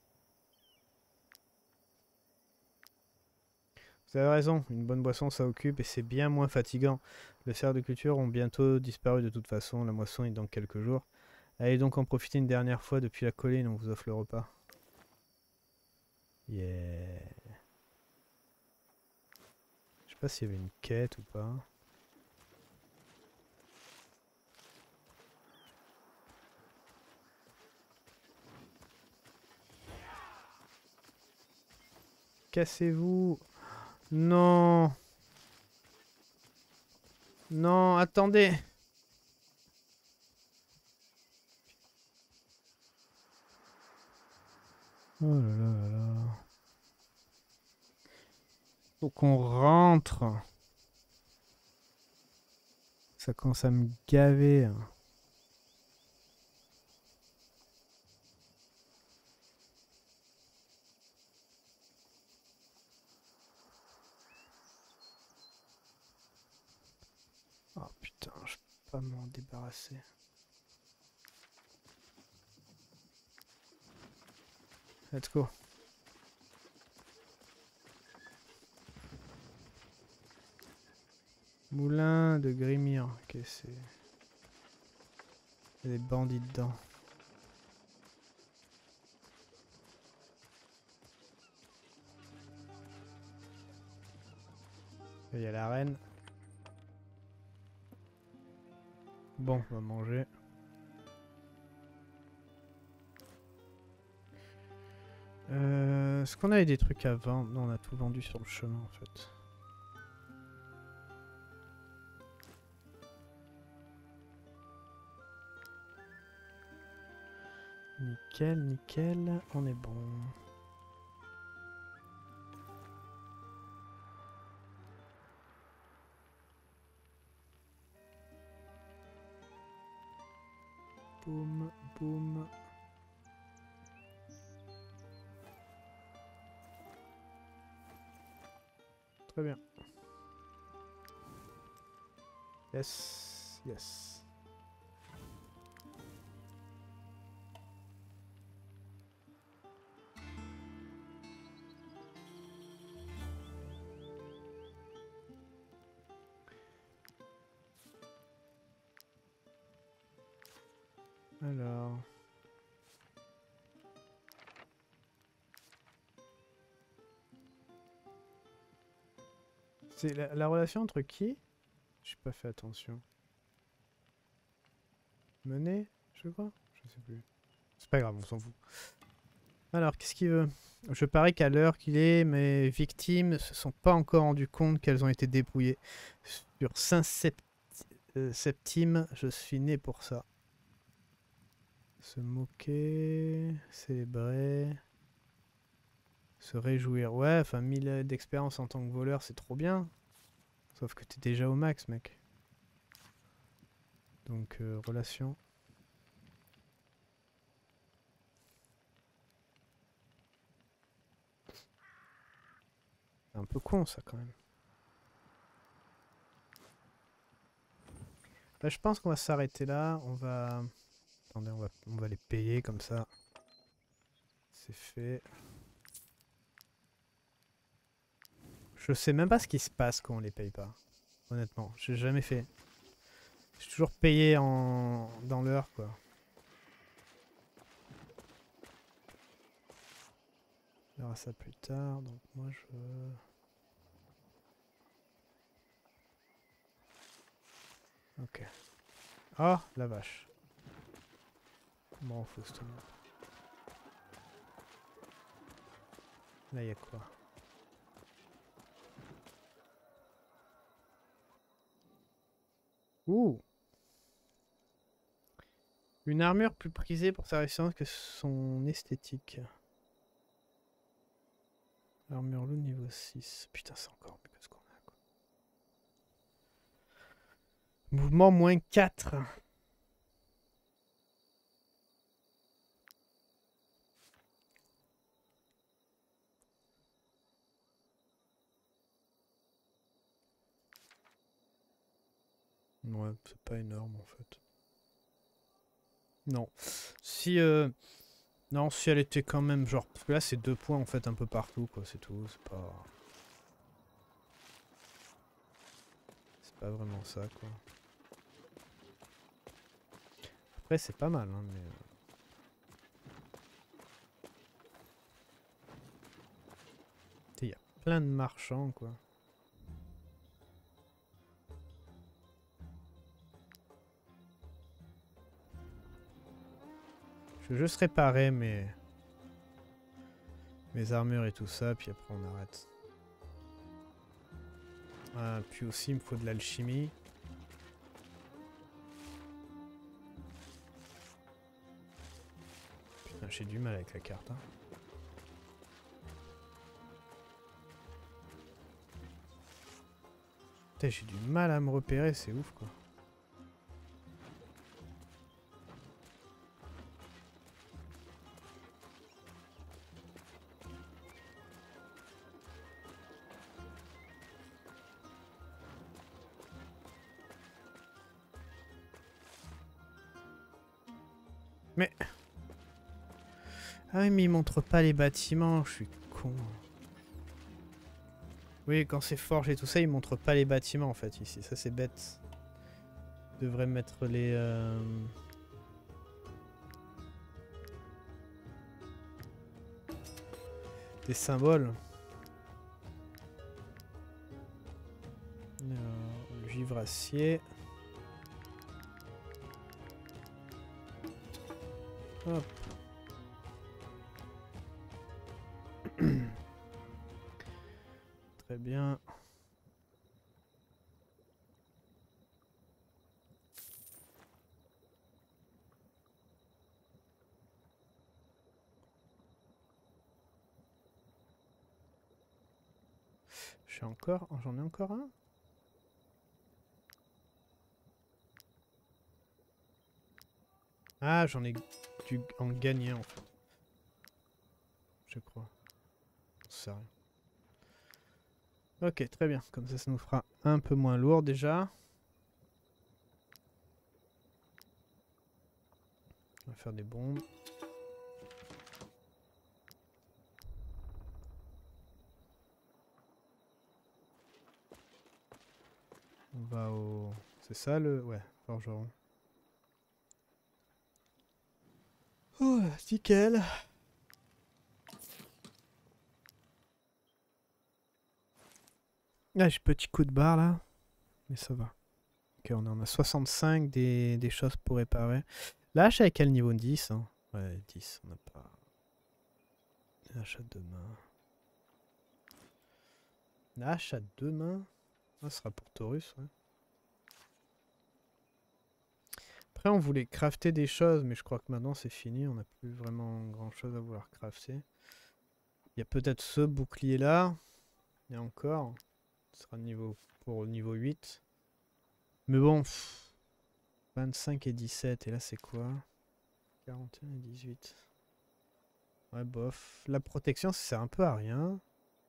Vous avez raison, une bonne boisson ça occupe et c'est bien moins fatigant. Les serres de culture ont bientôt disparu de toute façon, la moisson est dans quelques jours. Allez donc en profiter une dernière fois depuis la colline, on vous offre le repas. Yeah. Je sais pas s'il y avait une quête ou pas. Cassez-vous. Non. Non, attendez. Oh là là là là. Donc on rentre. Ça commence à me gaver. Hein. Oh putain, je peux pas m'en débarrasser. Let's go. Moulin de Grimir. Ok, c'est... Il y a des bandits dedans. Il y a la reine. Bon, on va manger. Euh, Est-ce qu'on avait des trucs à vendre? Non, on a tout vendu sur le chemin en fait. Nickel, nickel, on est bon. Boum, boum. Très bien. Yes, yes. Alors... C'est la, la relation entre qui? J'ai pas fait attention. Mené, je crois? Je sais plus. C'est pas grave, on s'en fout. Alors, qu'est-ce qu'il veut? Je parie qu'à l'heure qu'il est, mes victimes se sont pas encore rendues compte qu'elles ont été dépouillées. Sur Saint-Septime, je suis né pour ça. Se moquer, célébrer, se réjouir. Ouais, enfin, mille d'expérience en tant que voleur, c'est trop bien. Sauf que t'es déjà au max, mec. Donc, euh, relation. C'est un peu con, ça, quand même. Bah, je pense qu'on va s'arrêter là. On va... Attendez, on va, on va les payer comme ça. C'est fait. Je sais même pas ce qui se passe quand on les paye pas. Honnêtement, j'ai jamais fait. J'ai toujours payé en... dans l'heure, quoi. On verra ça plus tard. Donc moi, je... Ok. Oh, la vache. Bon, faut se tenir. Là, il y a quoi? Ouh! Une armure plus prisée pour sa résistance que son esthétique. Armure loup niveau six. Putain, c'est encore mieux que ce qu'on a, quoi. Mouvement moins quatre. Ouais, c'est pas énorme en fait. Non. Si euh... Non, si elle était quand même genre... Parce que là c'est deux points en fait un peu partout quoi, c'est tout. C'est pas... C'est pas vraiment ça quoi. Après c'est pas mal hein, mais... Il y a plein de marchands quoi. Je vais juste réparer mes... mes armures et tout ça, puis après on arrête. Ah, puis aussi il me faut de l'alchimie. Putain, j'ai du mal avec la carte. Hein. Putain, j'ai du mal à me repérer, c'est ouf quoi. Mais... Ah oui, mais il montre pas les bâtiments, je suis con. Oui, quand c'est forge et tout ça, il montre pas les bâtiments en fait ici, ça c'est bête. Il devrait mettre les... Euh... des symboles. Alors, le givre acier. Hop. Très bien. J'ai encore... J'en ai encore un? Ah, j'en ai dû en gagner en fait. Je crois. C'est rien. Ok, très bien. Comme ça, ça nous fera un peu moins lourd déjà. On va faire des bombes. On va au... C'est ça le... Ouais, forgeron. Oh, nickel. Ah, j'ai petit coup de barre là. Mais ça va. Ok, on en a soixante-cinq des, des choses pour réparer. Là, je suis à quel niveau? Dix hein. Ouais, dix, on n'a pas... Achat de main. Achat de main. Ah, ce sera pour Taurus, ouais. Après, on voulait crafter des choses, mais je crois que maintenant c'est fini. On n'a plus vraiment grand chose à vouloir crafter. Il y a peut-être ce bouclier là. Et encore. Ce sera niveau pour niveau huit. Mais bon. Pff, vingt-cinq et dix-sept. Et là, c'est quoi? quarante et un et dix-huit. Ouais, bof. La protection, ça sert un peu à rien.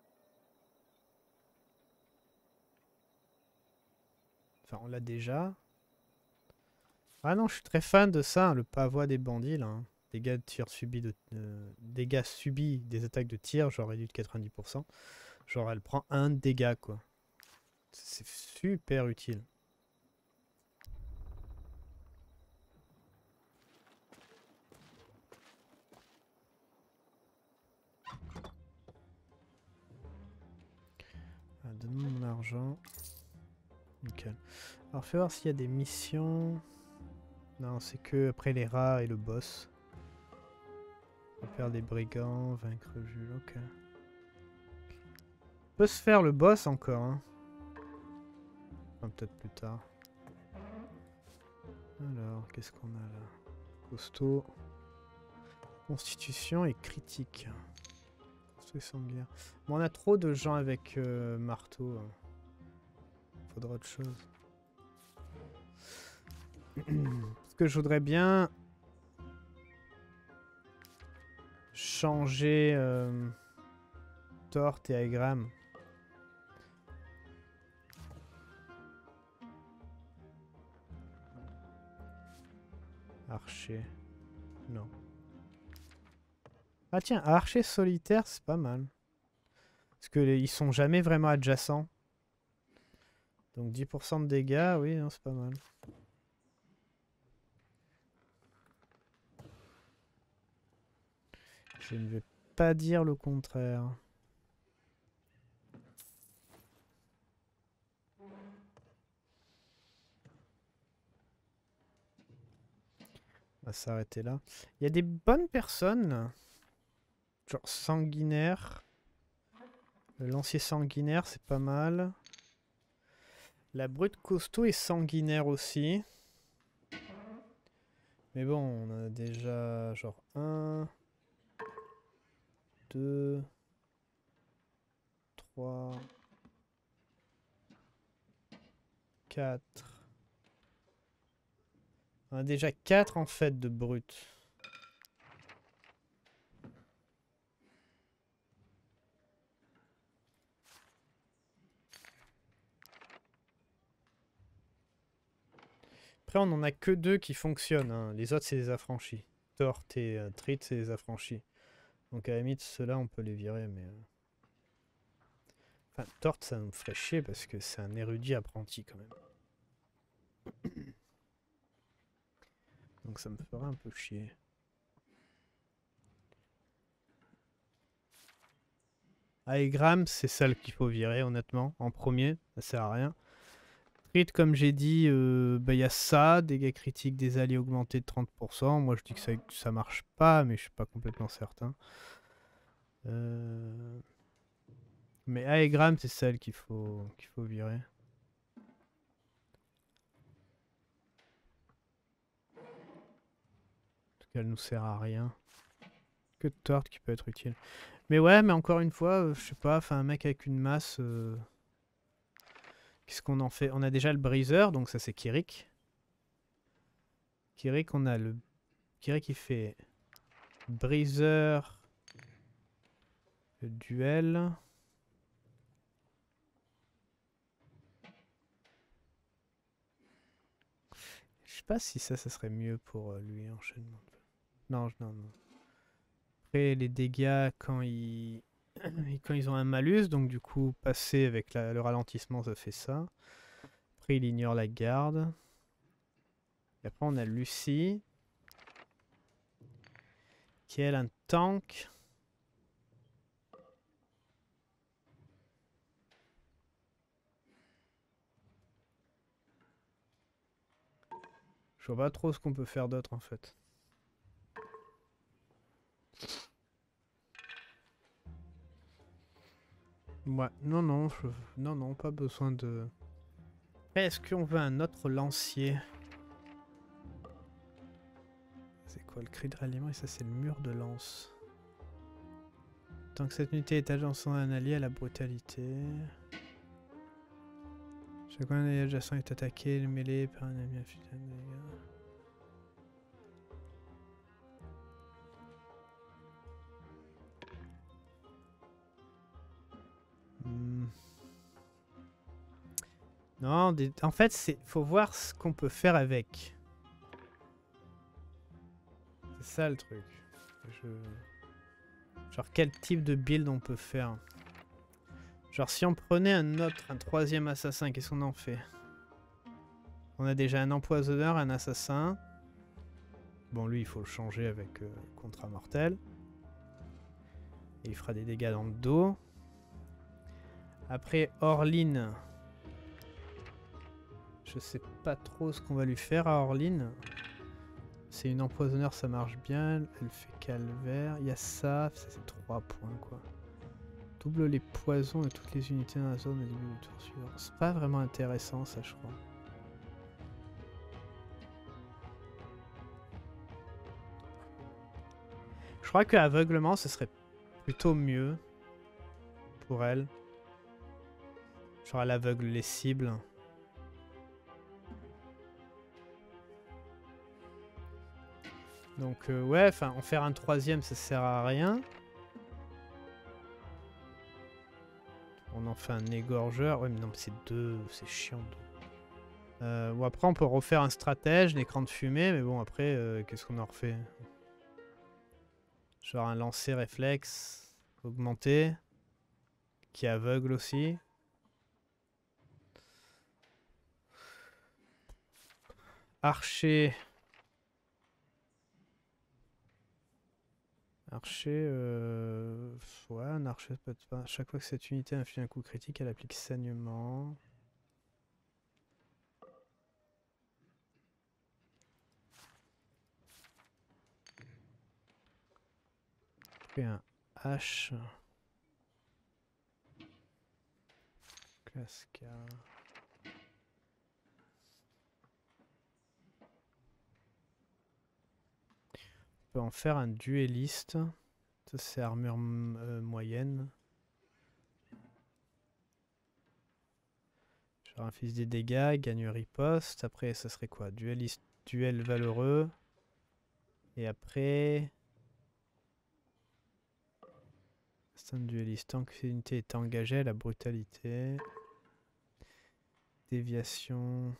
Enfin, on l'a déjà. Ah non, je suis très fan de ça, hein, le pavois des bandits, là. Hein. Dégâts de tir subis de, euh, dégâts subis des attaques de tir, genre réduit de quatre-vingt-dix pour cent. Genre, elle prend un dégât, quoi. C'est super utile. Ah, donne-moi mon argent. Nickel. Alors, fais voir s'il y a des missions. Non, c'est que après les rats et le boss. Faire des brigands, vaincre Jules, ok. On peut se faire le boss encore, hein. Enfin, peut-être plus tard. Alors, qu'est-ce qu'on a là? Costaud. Constitution et critique. Costaud et sanguinaire. Bon, on a trop de gens avec euh, marteau. Hein. Faudra autre chose. Parce que je voudrais bien changer euh, Tort et Agram. Archer. Non. Ah tiens, archer solitaire, c'est pas mal. Parce que les, ils sont jamais vraiment adjacents. Donc dix pour cent de dégâts, oui, c'est pas mal. Je ne vais pas dire le contraire. On va s'arrêter là. Il y a des bonnes personnes. Genre sanguinaire. Le lancier sanguinaire, c'est pas mal. La brute costaud est sanguinaire aussi. Mais bon, on a déjà genre un, deux, trois, quatre. On a déjà quatre en fait de brut. Après, on n'en a que deux qui fonctionnent. Hein. Les autres, c'est les affranchis. Tort et euh, Trit, c'est les affranchis. Donc à la limite, ceux-là, on peut les virer, mais... Euh... Enfin, Tort, ça me ferait chier parce que c'est un érudit apprenti, quand même. Donc ça me ferait un peu chier. Aegram, c'est celle qu'il faut virer, honnêtement, en premier. Ça sert à rien. Trit, comme j'ai dit, il euh, bah, y a ça, dégâts critiques des alliés augmentés de trente pour cent. Moi, je dis que ça, que ça marche pas, mais je suis pas complètement certain. Euh... Mais Aegram, c'est celle qu'il faut, qu'il faut virer. En tout cas, elle nous sert à rien. Que de Tort qui peut être utile. Mais ouais, mais encore une fois, euh, je sais pas, enfin un mec avec une masse... Euh... Qu'est-ce qu'on en fait? On a déjà le briseur, donc ça c'est Kirik. Kirik, on a le... Kirik il fait... Briseur... Le duel... Je sais pas si ça, ça serait mieux pour euh, lui, enchaînement. Non, non, non. Après, les dégâts, quand ils... quand ils ont un malus, donc du coup, passer avec la... le ralentissement, ça fait ça. Après, il ignore la garde. Et après, on a Lucie. Qui est elle, un tank. Je vois pas trop ce qu'on peut faire d'autre, en fait. Ouais, non, non, je... non, non, pas besoin de... Est-ce qu'on veut un autre lancier? C'est quoi le cri de ralliement? Et ça, c'est le mur de lance. Tant que cette unité est agençant un allié à la brutalité. Chaque fois un allié adjacent est attaqué, le mêlé par un ami infligé de dégâts. Hmm. Non, des... en fait, c'est faut voir ce qu'on peut faire avec. C'est ça le truc. Je... Genre quel type de build on peut faire. Genre si on prenait un autre, un troisième assassin, qu'est-ce qu'on en fait? On a déjà un empoisonneur, un assassin. Bon, lui, il faut le changer avec euh, contrat mortel. Et il fera des dégâts dans le dos. Après, Orline. Je sais pas trop ce qu'on va lui faire à Orline. C'est une empoisonneur, ça marche bien. Elle fait calvaire. Il y a ça. Ça, c'est trois points, quoi. Double les poisons de toutes les unités dans la zone au début du tour suivant. C'est pas vraiment intéressant, ça, je crois. Je crois que aveuglement, ce serait plutôt mieux pour elle. Genre, elle aveugle les cibles. Donc, euh, ouais, enfin, en faire un troisième, ça sert à rien. On en fait un égorgeur. Ouais, mais non, c'est deux, c'est chiant. Euh, ou après, on peut refaire un stratège, l'écran de fumée, mais bon, après, euh, qu'est-ce qu'on en refait? Genre un lancer réflexe augmenté, qui aveugle aussi. Archer. Archer, euh... ouais, un archer peut être pas. Chaque fois que cette unité inflige un coup critique, elle applique saignement. Après un H. Classe K. On peut en faire un dueliste. Ça c'est armure euh, moyenne. Genre inflige des dégâts, gagne riposte. Après, ça serait quoi? Dueliste, duel valeureux. Et après... C'est un dueliste. Tant que l'unité est engagée, la brutalité. Déviation.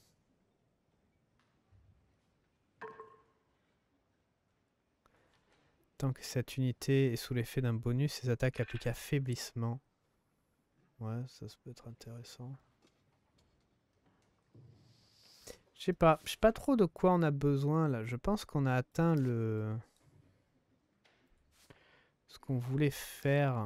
Tant que cette unité est sous l'effet d'un bonus, ses attaques appliquent affaiblissement. Ouais, ça, ça peut être intéressant. Je sais pas, je sais pas trop de quoi on a besoin là. Je pense qu'on a atteint le... ce qu'on voulait faire.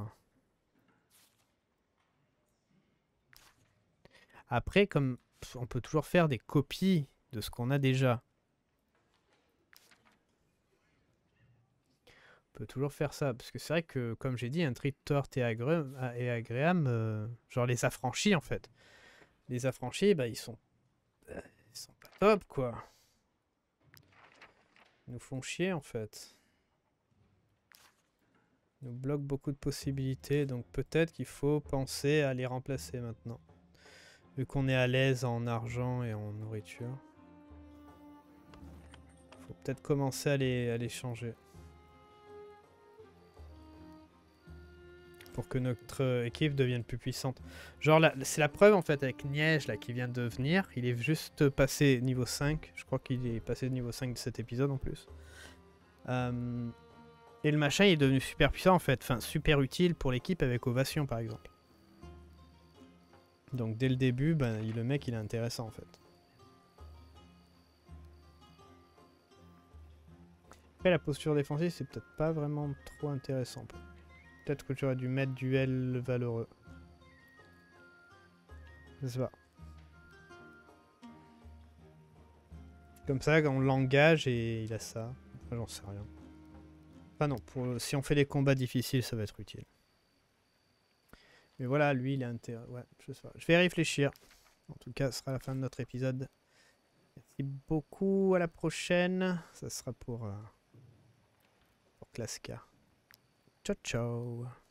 Après, comme on peut toujours faire des copies de ce qu'on a déjà. On peut toujours faire ça. Parce que c'est vrai que, comme j'ai dit, un trait torte et agréable, euh, genre les affranchis en fait. Les affranchis, bah, ils sont... Euh, ils sont pas top quoi. Ils nous font chier en fait. Ils nous bloquent beaucoup de possibilités. Donc peut-être qu'il faut penser à les remplacer maintenant. Vu qu'on est à l'aise en argent et en nourriture. Faut peut-être commencer à les, à les changer. Pour que notre équipe devienne plus puissante. Genre, c'est la preuve en fait avec Niège là, qui vient de venir. Il est juste passé niveau cinq. Je crois qu'il est passé niveau cinq de cet épisode en plus. Euh, et le machin il est devenu super puissant en fait. Enfin, super utile pour l'équipe avec Ovation par exemple. Donc dès le début, ben, le mec il est intéressant en fait. Après la posture défensive c'est peut-être pas vraiment trop intéressant. Peut-être que j'aurais dû mettre duel valeureux. Je sais pas. Comme ça on l'engage et il a ça. Enfin, j'en sais rien. Enfin non, pour, si on fait des combats difficiles ça va être utile. Mais voilà, lui, il a intérêt. Ouais, je sais pas. Je vais réfléchir. En tout cas, ce sera la fin de notre épisode. Merci beaucoup. À la prochaine. Ça sera pour, euh, pour Klaska. Ciao, ciao.